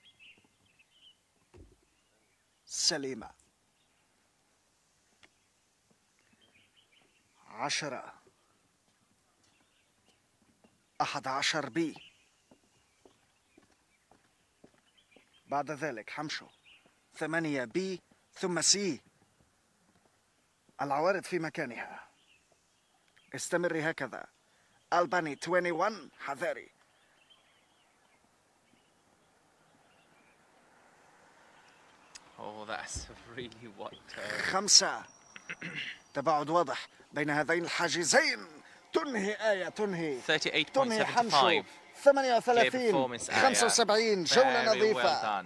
سليمة. 10 11 بي. بعد ذلك حمشو 8 بي ثم سي. العوارض في مكانها. استمري هكذا. ألباني 21 حذاري. Oh, that's really what... 5. تباعد واضح بين هذين الحاجزين. تنهي آية تنهي 38.75. حمشو 38 75. جولة نظيفة.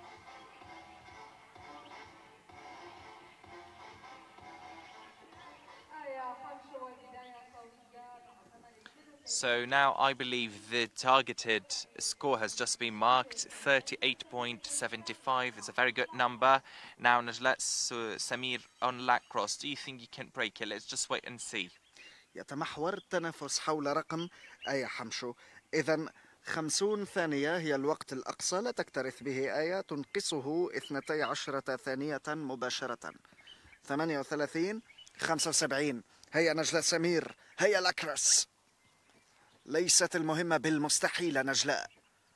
So now I believe the targeted score has just been marked, 38.75. It's a very good number. Now Najlat Samir on Lacrosse, do you think you can break it? Let's just wait and see. يتمحور التنافس حول رقم آية حمشو. إذن 50 ثانية هي الوقت الأقصى لا تكترث به آية، تنقصه 12 ثانية مباشرة. 38 75. هيا نجلاء سمير، هيا لاكروس. ليست المهمة بالمستحيلة نجلاء.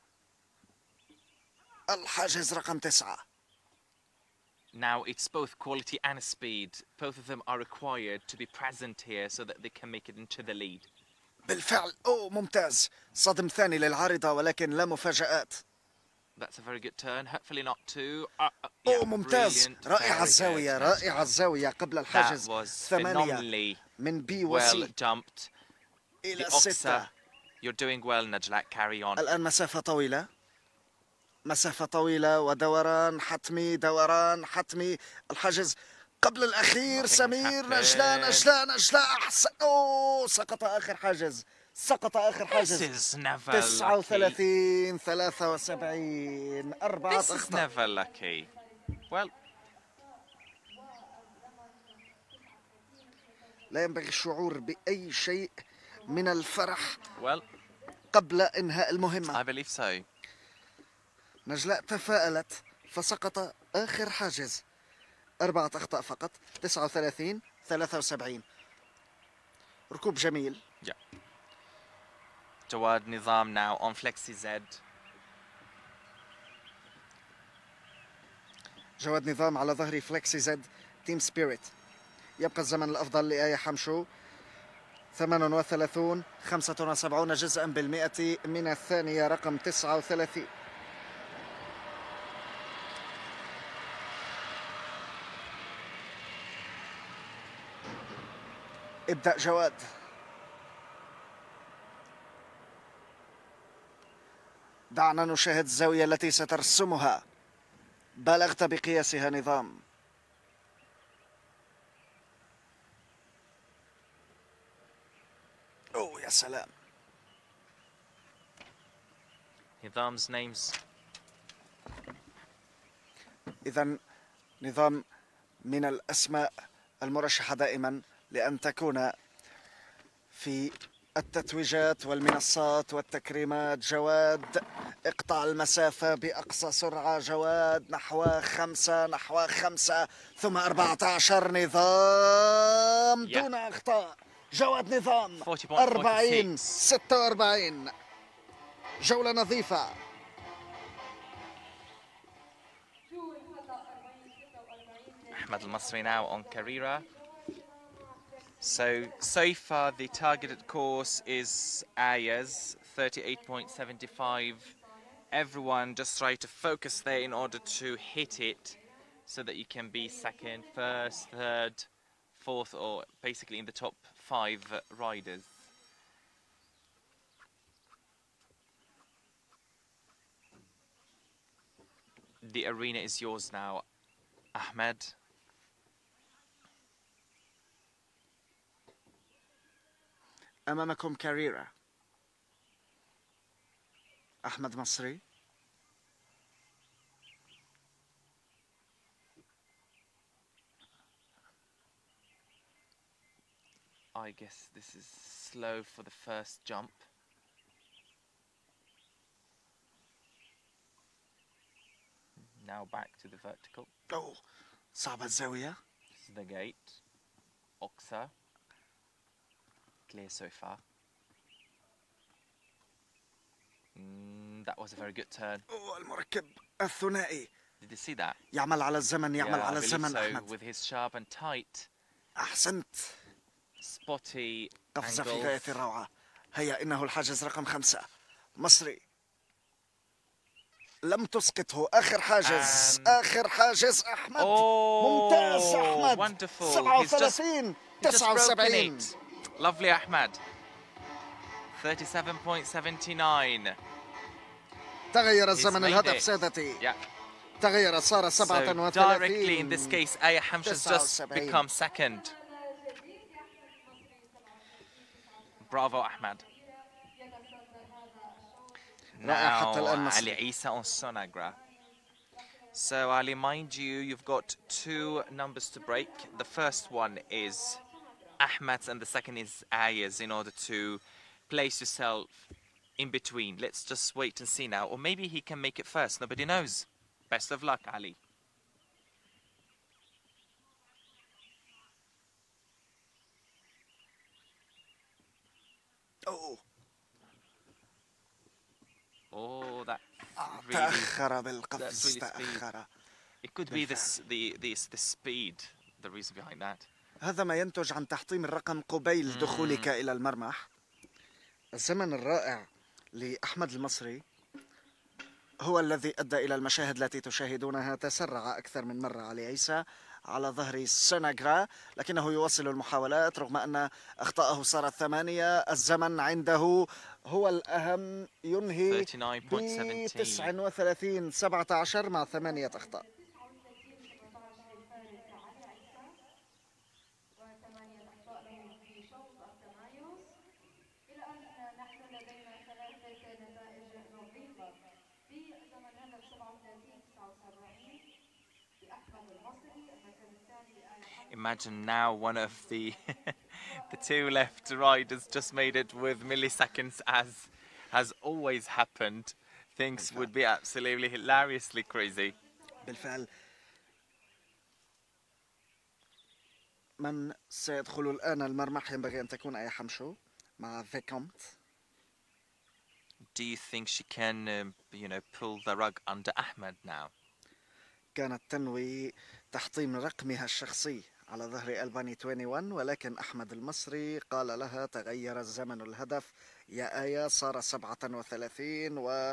الحاجز رقم 9. Now it's both quality and speed. Both of them are required to be present here so that they can make it into the lead. بالفعل. ممتاز. صدم ثاني للعارضة ولكن لا مفاجآت. That's a very good turn. Hopefully not too. ممتاز. رائعة الزاوية، رائعة الزاوية قبل الحاجز. 8 من بي وسي. Well jumped. إلى 6. You're doing well, Najlat. Carry on. الآن مسافة طويلة. مسافة طويلة ودوران حتمي، دوران حتمي. الحاجز قبل الأخير. سمير نجلاء نجلاء نجلاء. أحسن. سقط آخر حاجز. سقط آخر حاجز. 39 73. 4 أخطاء. This is never lucky. Well. لا ينبغي الشعور بأي شيء من الفرح well, قبل إنهاء المهمة. I believe so. نجلاء تفاءلت فسقط آخر حاجز. 4 أخطاء فقط. 39 73. ركوب جميل. Yeah. جواد نظام now on Flexi Z. جواد نظام على ظهر فليكسي زد تيم سبيريت. يبقى الزمن الأفضل لآية حمشو 38 75 جزءا بالمئة من الثانية رقم 39. ابدأ جواد. دعنا نشاهد الزاوية التي سترسمها. بالغت بقياسها نظام. يا سلام. نظام's names. إذن نظام من الأسماء المرشحة دائما لأن تكون في التتويجات والمنصات والتكريمات. جواد اقطع المسافة بأقصى سرعة. جواد نحو 5 ثم 14. نظام دون أخطاء. جواد نظام 40.46. جولة نظيفة. Ahmed Al-Masri now on Carrera. So far the targeted course is Ayaz, 38.75. Everyone just try to focus there in order to hit it so that you can be second, first, third, fourth, or basically in the top 5 riders. The arena is yours now, Ahmed. أمامكم كاريرا. أحمد مصري. I guess this is slow for the first jump. Now back to the vertical. أوه صعبة الزاوية. This is the gate. Oxa. Clear so far. That was a very good turn. أوه المركب الثنائي. Did you see that? يعمل على الزمن. يعمل على I believe الزمن so, أحمد. with his sharp and tight, أحسنت. spotty قفزة في angles. غاية الروعة. هيا إنه الحاجز رقم 5. مصري. لم تسقطه. آخر حاجز. آخر حاجز أحمد. ممتاز أحمد. Wonderful. 37 He's just broken 79. it. Lovely Ahmed. 37.79. تغير He's الزمن made الهدف it. سادتي. Yeah. تغير صار So 37. directly in this case, Aya Hamsh has just 79. become second. Bravo Ahmed. رائع حتى الآن Now مصري. Ali Isa on Sonagra. So Ali, mind you, you've got 2 numbers to break. The first one is Ahmed's and the second is Aya's in order to place yourself in between. Let's just wait and see now. Or maybe he can make it first. Nobody knows. Best of luck, Ali. أوه. Oh, that really, تأخر بالقفز. that's really تأخر. it could be the speed, the reason behind that. هذا ما ينتج عن تحطيم الرقم قبيل دخولك إلى المرمح. الزمن الرائع لأحمد المصري هو الذي أدى إلى المشاهد التي تشاهدونها. تسرع أكثر من مرة علي عيسى على ظهر سوناغرا، لكنه يواصل المحاولات رغم أن أخطاءه صارت 8. الزمن عنده هو الأهم. ينهي ب 39.17 مع 8 أخطاء. Imagine now one of the the 2 left riders just made it with milliseconds, as has always happened. Things would be absolutely hilariously crazy. بالفعل. من سيدخل الآن المرمح ينبغي أن تكون آية حمشو مع فيكومت. Do you think she can, pull the rug under Ahmed now? كانت تنوي تحطيم رقمها الشخصي على ظهر ألباني 21، ولكن أحمد المصري قال لها تغير الزمن الهدف يا آية، صار 37 و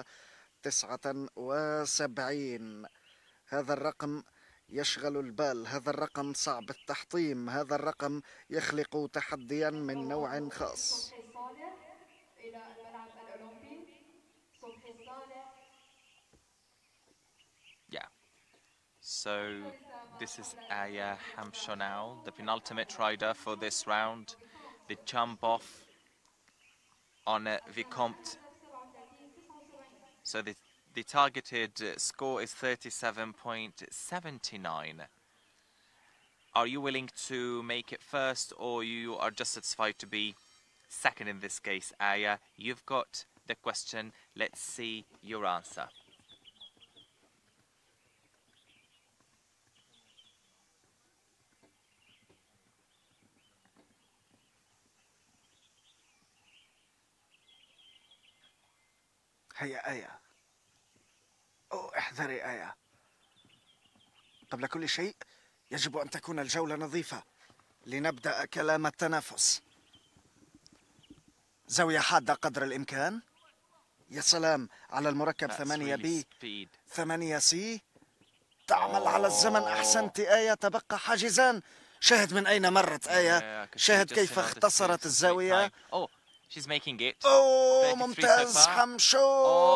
79. هذا الرقم يشغل البال، هذا الرقم صعب التحطيم، هذا الرقم يخلق تحديا من نوع خاص. Yeah. So this is Aya Hamshonal, the penultimate rider for this round. The jump off on Vicomte. So the targeted score is 37.79. Are you willing to make it first, or you are just satisfied to be second in this case. Aya, you've got the question. Let's see your answer. هيا آية. احذري آية. قبل كل شيء يجب أن تكون الجولة نظيفة لنبدأ كلام التنافس. زاوية حادة قدر الإمكان. يا سلام على المركب 8B 8C. تعمل على الزمن. أحسنت آية. تبقى حاجزان. شاهد من أين مرت آية. شاهد كيف اختصرت الزاوية. She's making it. ممتاز حمشو.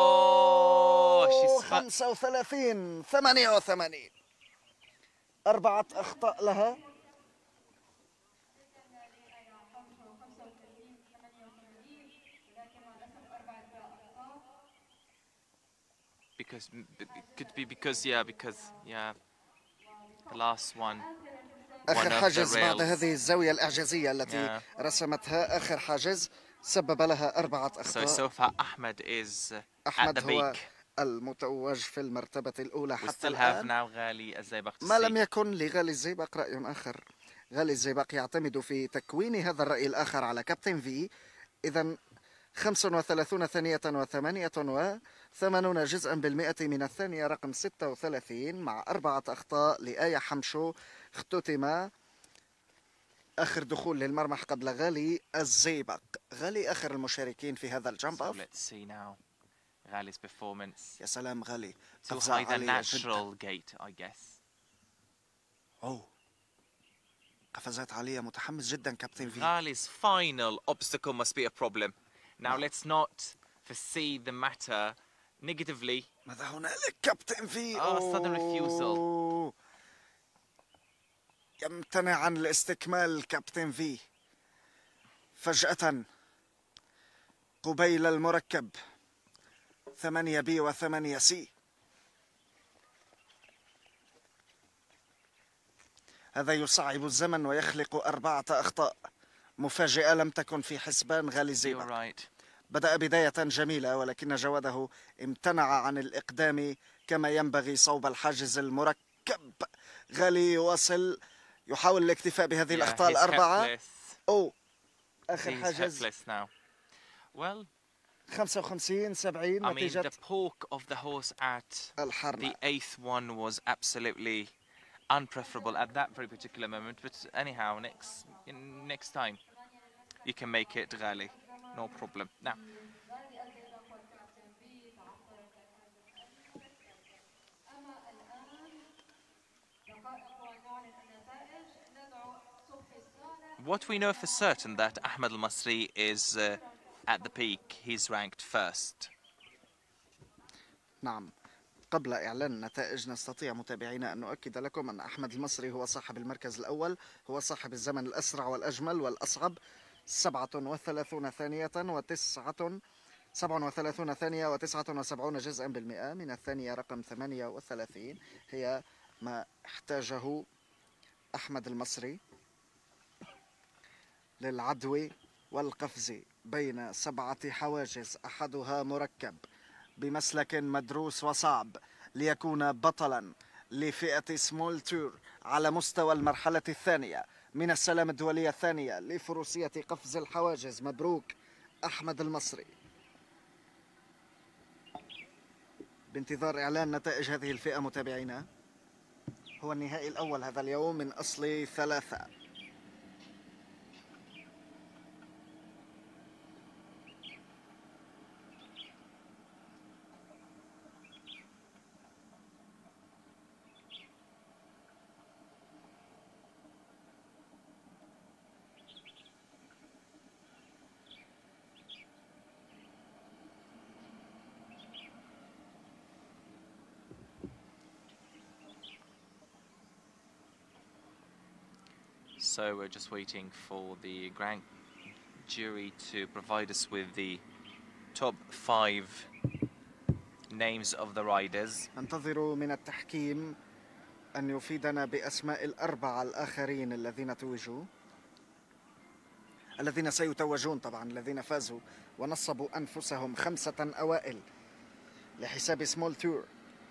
35 88. 4 أخطاء لها. Because could be because the last one. آخر حاجز بعد هذه الزاوية الإعجازية التي رسمتها. آخر حاجز سبب لها 4 أخطاء. So far Ahmed is أحمد at the هو peak. المتوج في المرتبة الأولى We حتى still have الآن. now غالي الزيبق to ما see. لم يكن لغالي الزيبق رأي آخر. غالي الزيبق يعتمد في تكوين هذا الرأي الآخر على كابتن في. إذا 35 ثانية و88 جزءا بالمئة من الثانية رقم 36 مع 4 أخطاء لآية حمشو. اختتم آخر دخول للمرمح قبل غالي الزيبق. غالي آخر المشاركين في هذا الجامب أوف. Let's see now غالي's performance. يا سلام غالي. So قفزة high the عالية natural جدا. gate, I guess. قفزات عالية. متحمس جدا كابتن في. Ghali's final obstacle must be a problem. Now let's not foresee the matter negatively. ماذا هنالك كابتن في؟ sudden refusal. يمتنع عن الاستكمال كابتن في فجأة قبيل المركب 8B و8C. هذا يصعب الزمن ويخلق 4 أخطاء. مفاجئة لم تكن في حسبان غالي الزيبق. بدأ بداية جميلة ولكن جواده امتنع عن الإقدام كما ينبغي صوب الحاجز المركب. غالي يواصل يحاول الاكتفاء بهذه الأخطاء ال4. آخر حاجز 55 70 نتيجة. The poke of the horse at الحرنة. the 8th one was absolutely unpreferable at that very particular moment. But anyhow, next time you can make it, Ghali. No problem. Now. What we know for certain that Ahmed Al-Masri is at the peak. He's ranked first. نعم. قبل إعلان النتائج نستطيع متابعينا أن نؤكد لكم أن أحمد المصري هو صاحب المركز الأول. هو صاحب الزمن الأسرع والأجمل والأصعب. 37 ثانية و79 جزءا بالمئة من الثانية رقم 38. هي ما احتاجه أحمد المصري للعدو والقفز بين 7 حواجز أحدها مركب بمسلك مدروس وصعب ليكون بطلا لفئة سمول تور على مستوى المرحلة الثانية من السلام الدولية الثانية لفروسية قفز الحواجز. مبروك أحمد المصري. بانتظار إعلان نتائج هذه الفئة متابعينا. هو النهائي الأول هذا اليوم من أصل 3. So we're just waiting for the grand jury to provide us with the top 5 names of the riders. ننتظر من التحكيم أن يفيدنا بأسماء ال4 الآخرين الذين توجوا. الذين سيتوجون طبعا، الذين فازوا ونصبوا أنفسهم 5 أوائل لحساب سمول تور.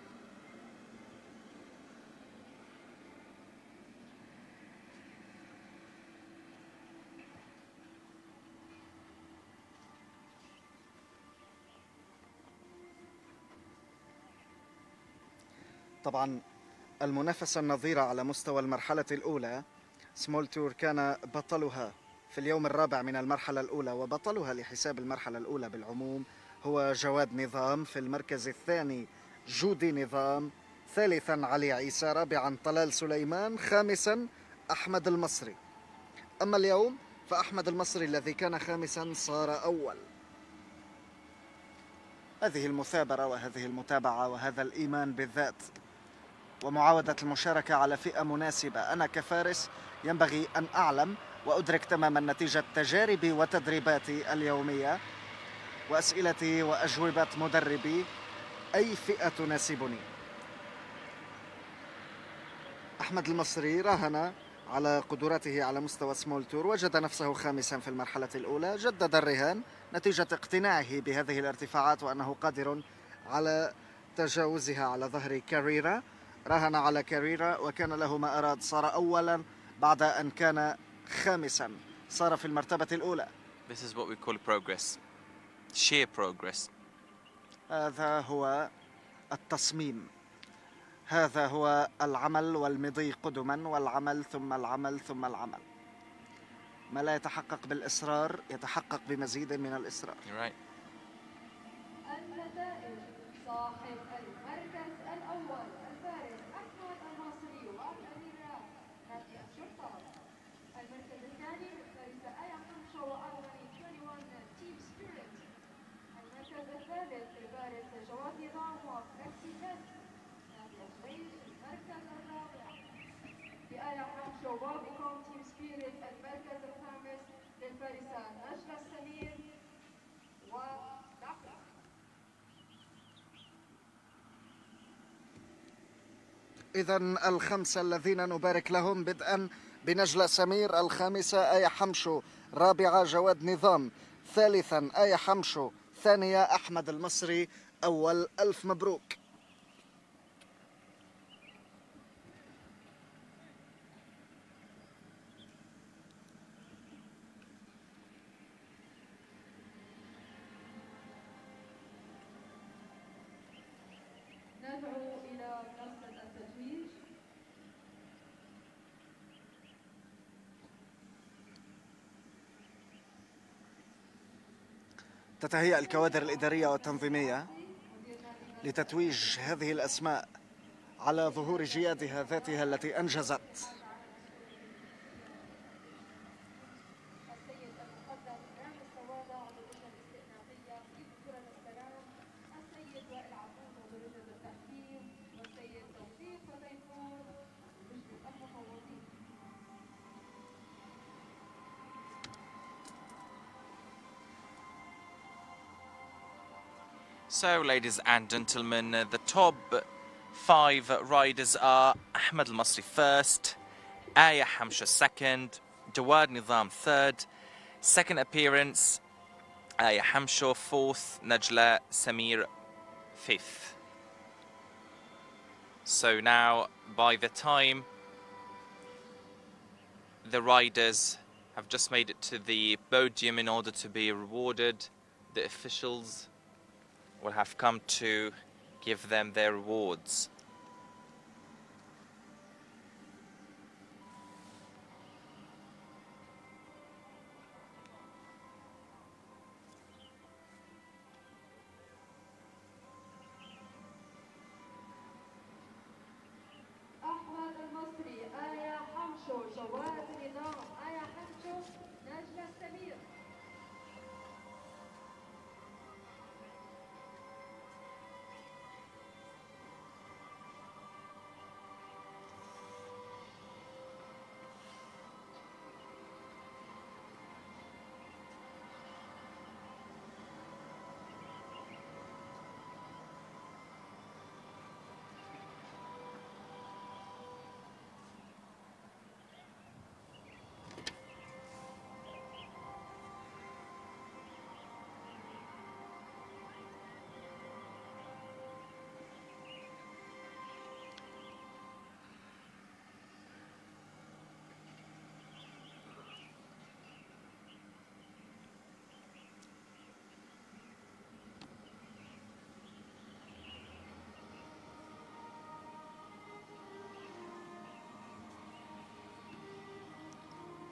طبعا المنافسة النظيرة على مستوى المرحلة الأولى، سمول تور كان بطلها في اليوم الرابع من المرحلة الأولى وبطلها لحساب المرحلة الأولى بالعموم هو جواد نظام. في المركز الثاني جودي نظام، ثالثا علي عيسى، رابعا طلال سليمان، خامسا أحمد المصري. أما اليوم فأحمد المصري الذي كان خامسا صار أول. هذه المثابرة وهذه المتابعة وهذا الإيمان بالذات ومعاودة المشاركة على فئة مناسبة. أنا كفارس ينبغي أن أعلم وأدرك تماما نتيجة تجاربي وتدريباتي اليومية وأسئلتي وأجوبة مدربي أي فئة تناسبني. أحمد المصري راهن على قدراته على مستوى سمول تور، وجد نفسه خامسا في المرحلة الأولى، جدد الرهان نتيجة اقتناعه بهذه الارتفاعات وأنه قادر على تجاوزها على ظهر كاريرا. راهن على كاريرا وكان له ما أراد، صار أولا بعد أن كان خامسا، صار في المرتبة الأولى. This is what we call progress. Sheer progress. هذا هو التصميم، هذا هو العمل والمضي قدما، والعمل ثم العمل ثم العمل. ما لا يتحقق بالإصرار يتحقق بمزيد من الإصرار. You're right. النتائج: صاحب المركز الأول الفارس أحمد المصري والأميرة نادية الشرطة. المركز الثاني الفارسة آية حمشة وألباني 21 تيم سبيريت. المركز الثالث الفارس جواد نظام وفلكسي تيست نادية جريش. المركز الرابع لآية حمشة وبيكون تيم سبيريت. المركز الخامس للفارسة نجلة السمير ولحظة. إذن الخمسة الذين نبارك لهم، بدءا بنجلة سمير، الخامسة آية حمشو، رابعة جواد نظام، ثالثا آية حمشو، ثانية أحمد المصري، أول. ألف مبروك. ندعو إلى منصة التتويج. تتهيأ الكوادر الإدارية والتنظيمية لتتويج هذه الأسماء على ظهور جيادها ذاتها التي أنجزت. السيد المقدم نعم السوادة عضو اللجنة الاستئنافية في دكتورة السلام، السيد وائل عبود عضو لجنة التحكيم، والسيد توفيق فتيفور لجنة المفوضين. So, ladies and gentlemen, the top 5 riders are Ahmed Al-Masri first, Aya Hamsha second, Jawad Nizam third, second appearance, Aya Hamsha fourth, Najla Samir fifth. So now, by the time the riders have just made it to the podium in order to be rewarded, the officials will have come to give them their rewards. أحمد المصري، آية حمشو، جواد نظام، آية حمشو، نجلة السمير.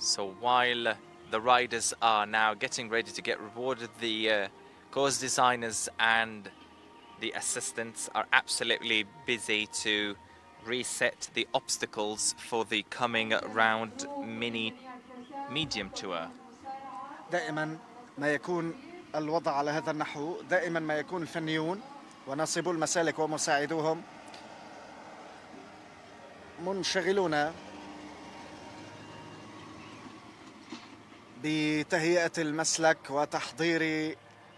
So while the riders are now getting ready to get rewarded, the course designers and the assistants are absolutely busy to reset the obstacles for the coming round medium tour. دائما ما يكون الوضع على هذا النحو، دائما ما يكون الفنيون وناصبو المسالك ومساعدوهم منشغلون بتهيئة المسلك وتحضير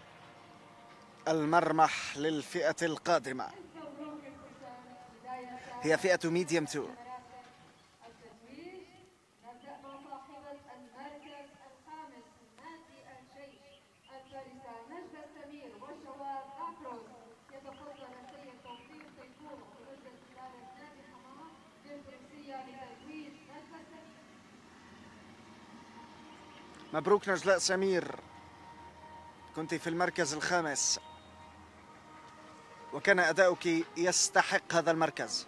المرمح للفئة القادمة. هي فئة ميديوم 2. مبروك نجلاء سمير، كنت في المركز الخامس وكان أداؤك يستحق هذا المركز.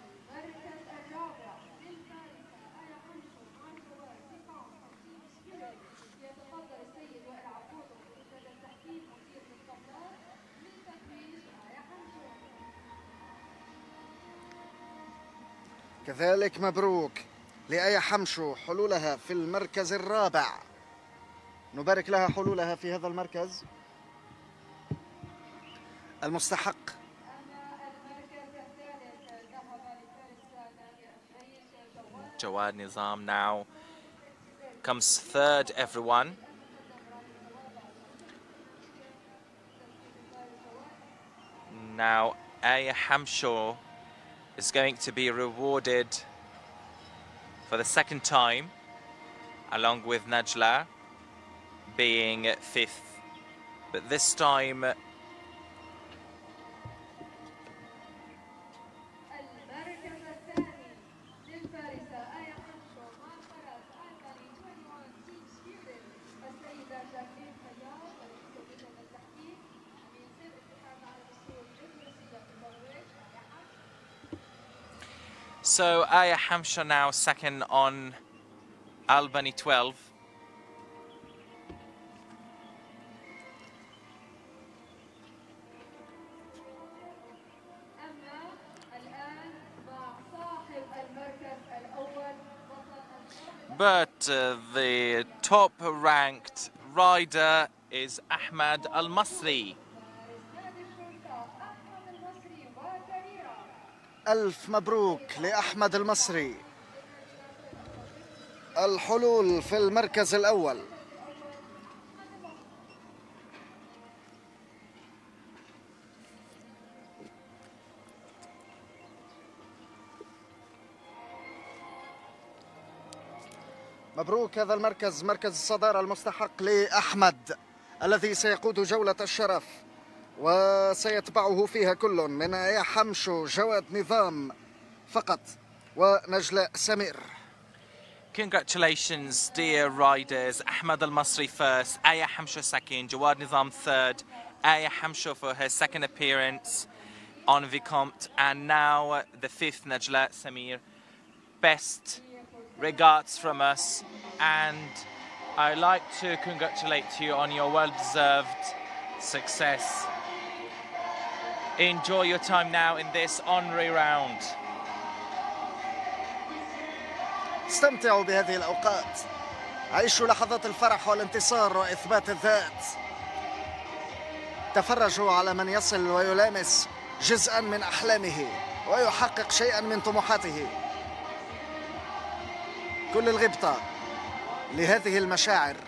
كذلك مبروك لآية حمشو حلولها في المركز الرابع، نبارك لها حلولها في هذا المركز المستحق. Jawad Nizam now comes third, everyone. Now Aya Hamshaw is going to be rewarded for the second time, along with Najla being fifth, but this time so Aya Hamshaw now second on Albany 12. But the top-ranked rider is Ahmad Al-Masri. ألف مبروك لأحمد المصري، الحلول في المركز الأول. مبروك هذا المركز، مركز الصدارة المستحق لأحمد الذي سيقود جولة الشرف، وسيتبعه فيها كل من آية حمشو، جواد نظام فقط ونجلاء سمير. Congratulations, dear riders. Ahmad Al-Masri first, Aya Hamshaw second, Jawad Nizam third, Aya Hamshaw for her second appearance on Vicomte, and now the fifth, Najla Samir. Best regards from us, and I'd like to congratulate you on your well-deserved success. Enjoy your time now in this honorary round. استمتعوا بهذه الأوقات، عيشوا لحظات الفرح والانتصار وإثبات الذات، تفرجوا على من يصل ويلامس جزءا من أحلامه ويحقق شيئا من طموحاته. كل الغبطة لهذه المشاعر.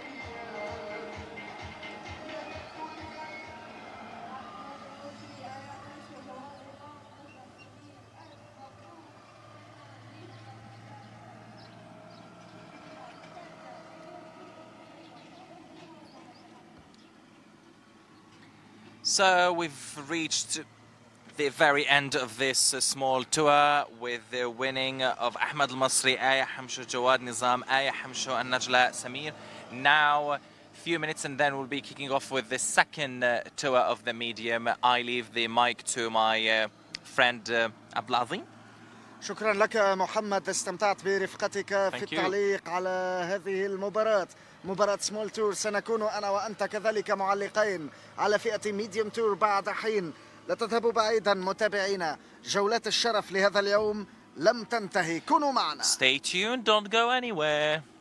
So we've reached the very end of this small tour with the winning of Ahmad Al-Masri, Aya Hamshaw, Jawad Nizam, Aya Hamshaw and Najla Samir. Now a few minutes and then we'll be kicking off with the second tour of the medium. I leave the mic to my friend Abdul Azim. شكرا لك محمد، استمتعت برفقتك في Thank you. التعليق على هذه المباراة، مباراة سمول تور. سنكون أنا وأنت كذلك معلقين على فئة ميديوم تور بعد حين. لا تذهبوا بعيدا متابعينا، جولات الشرف لهذا اليوم لم تنتهي، كونوا معنا. Stay tuned, don't go anywhere.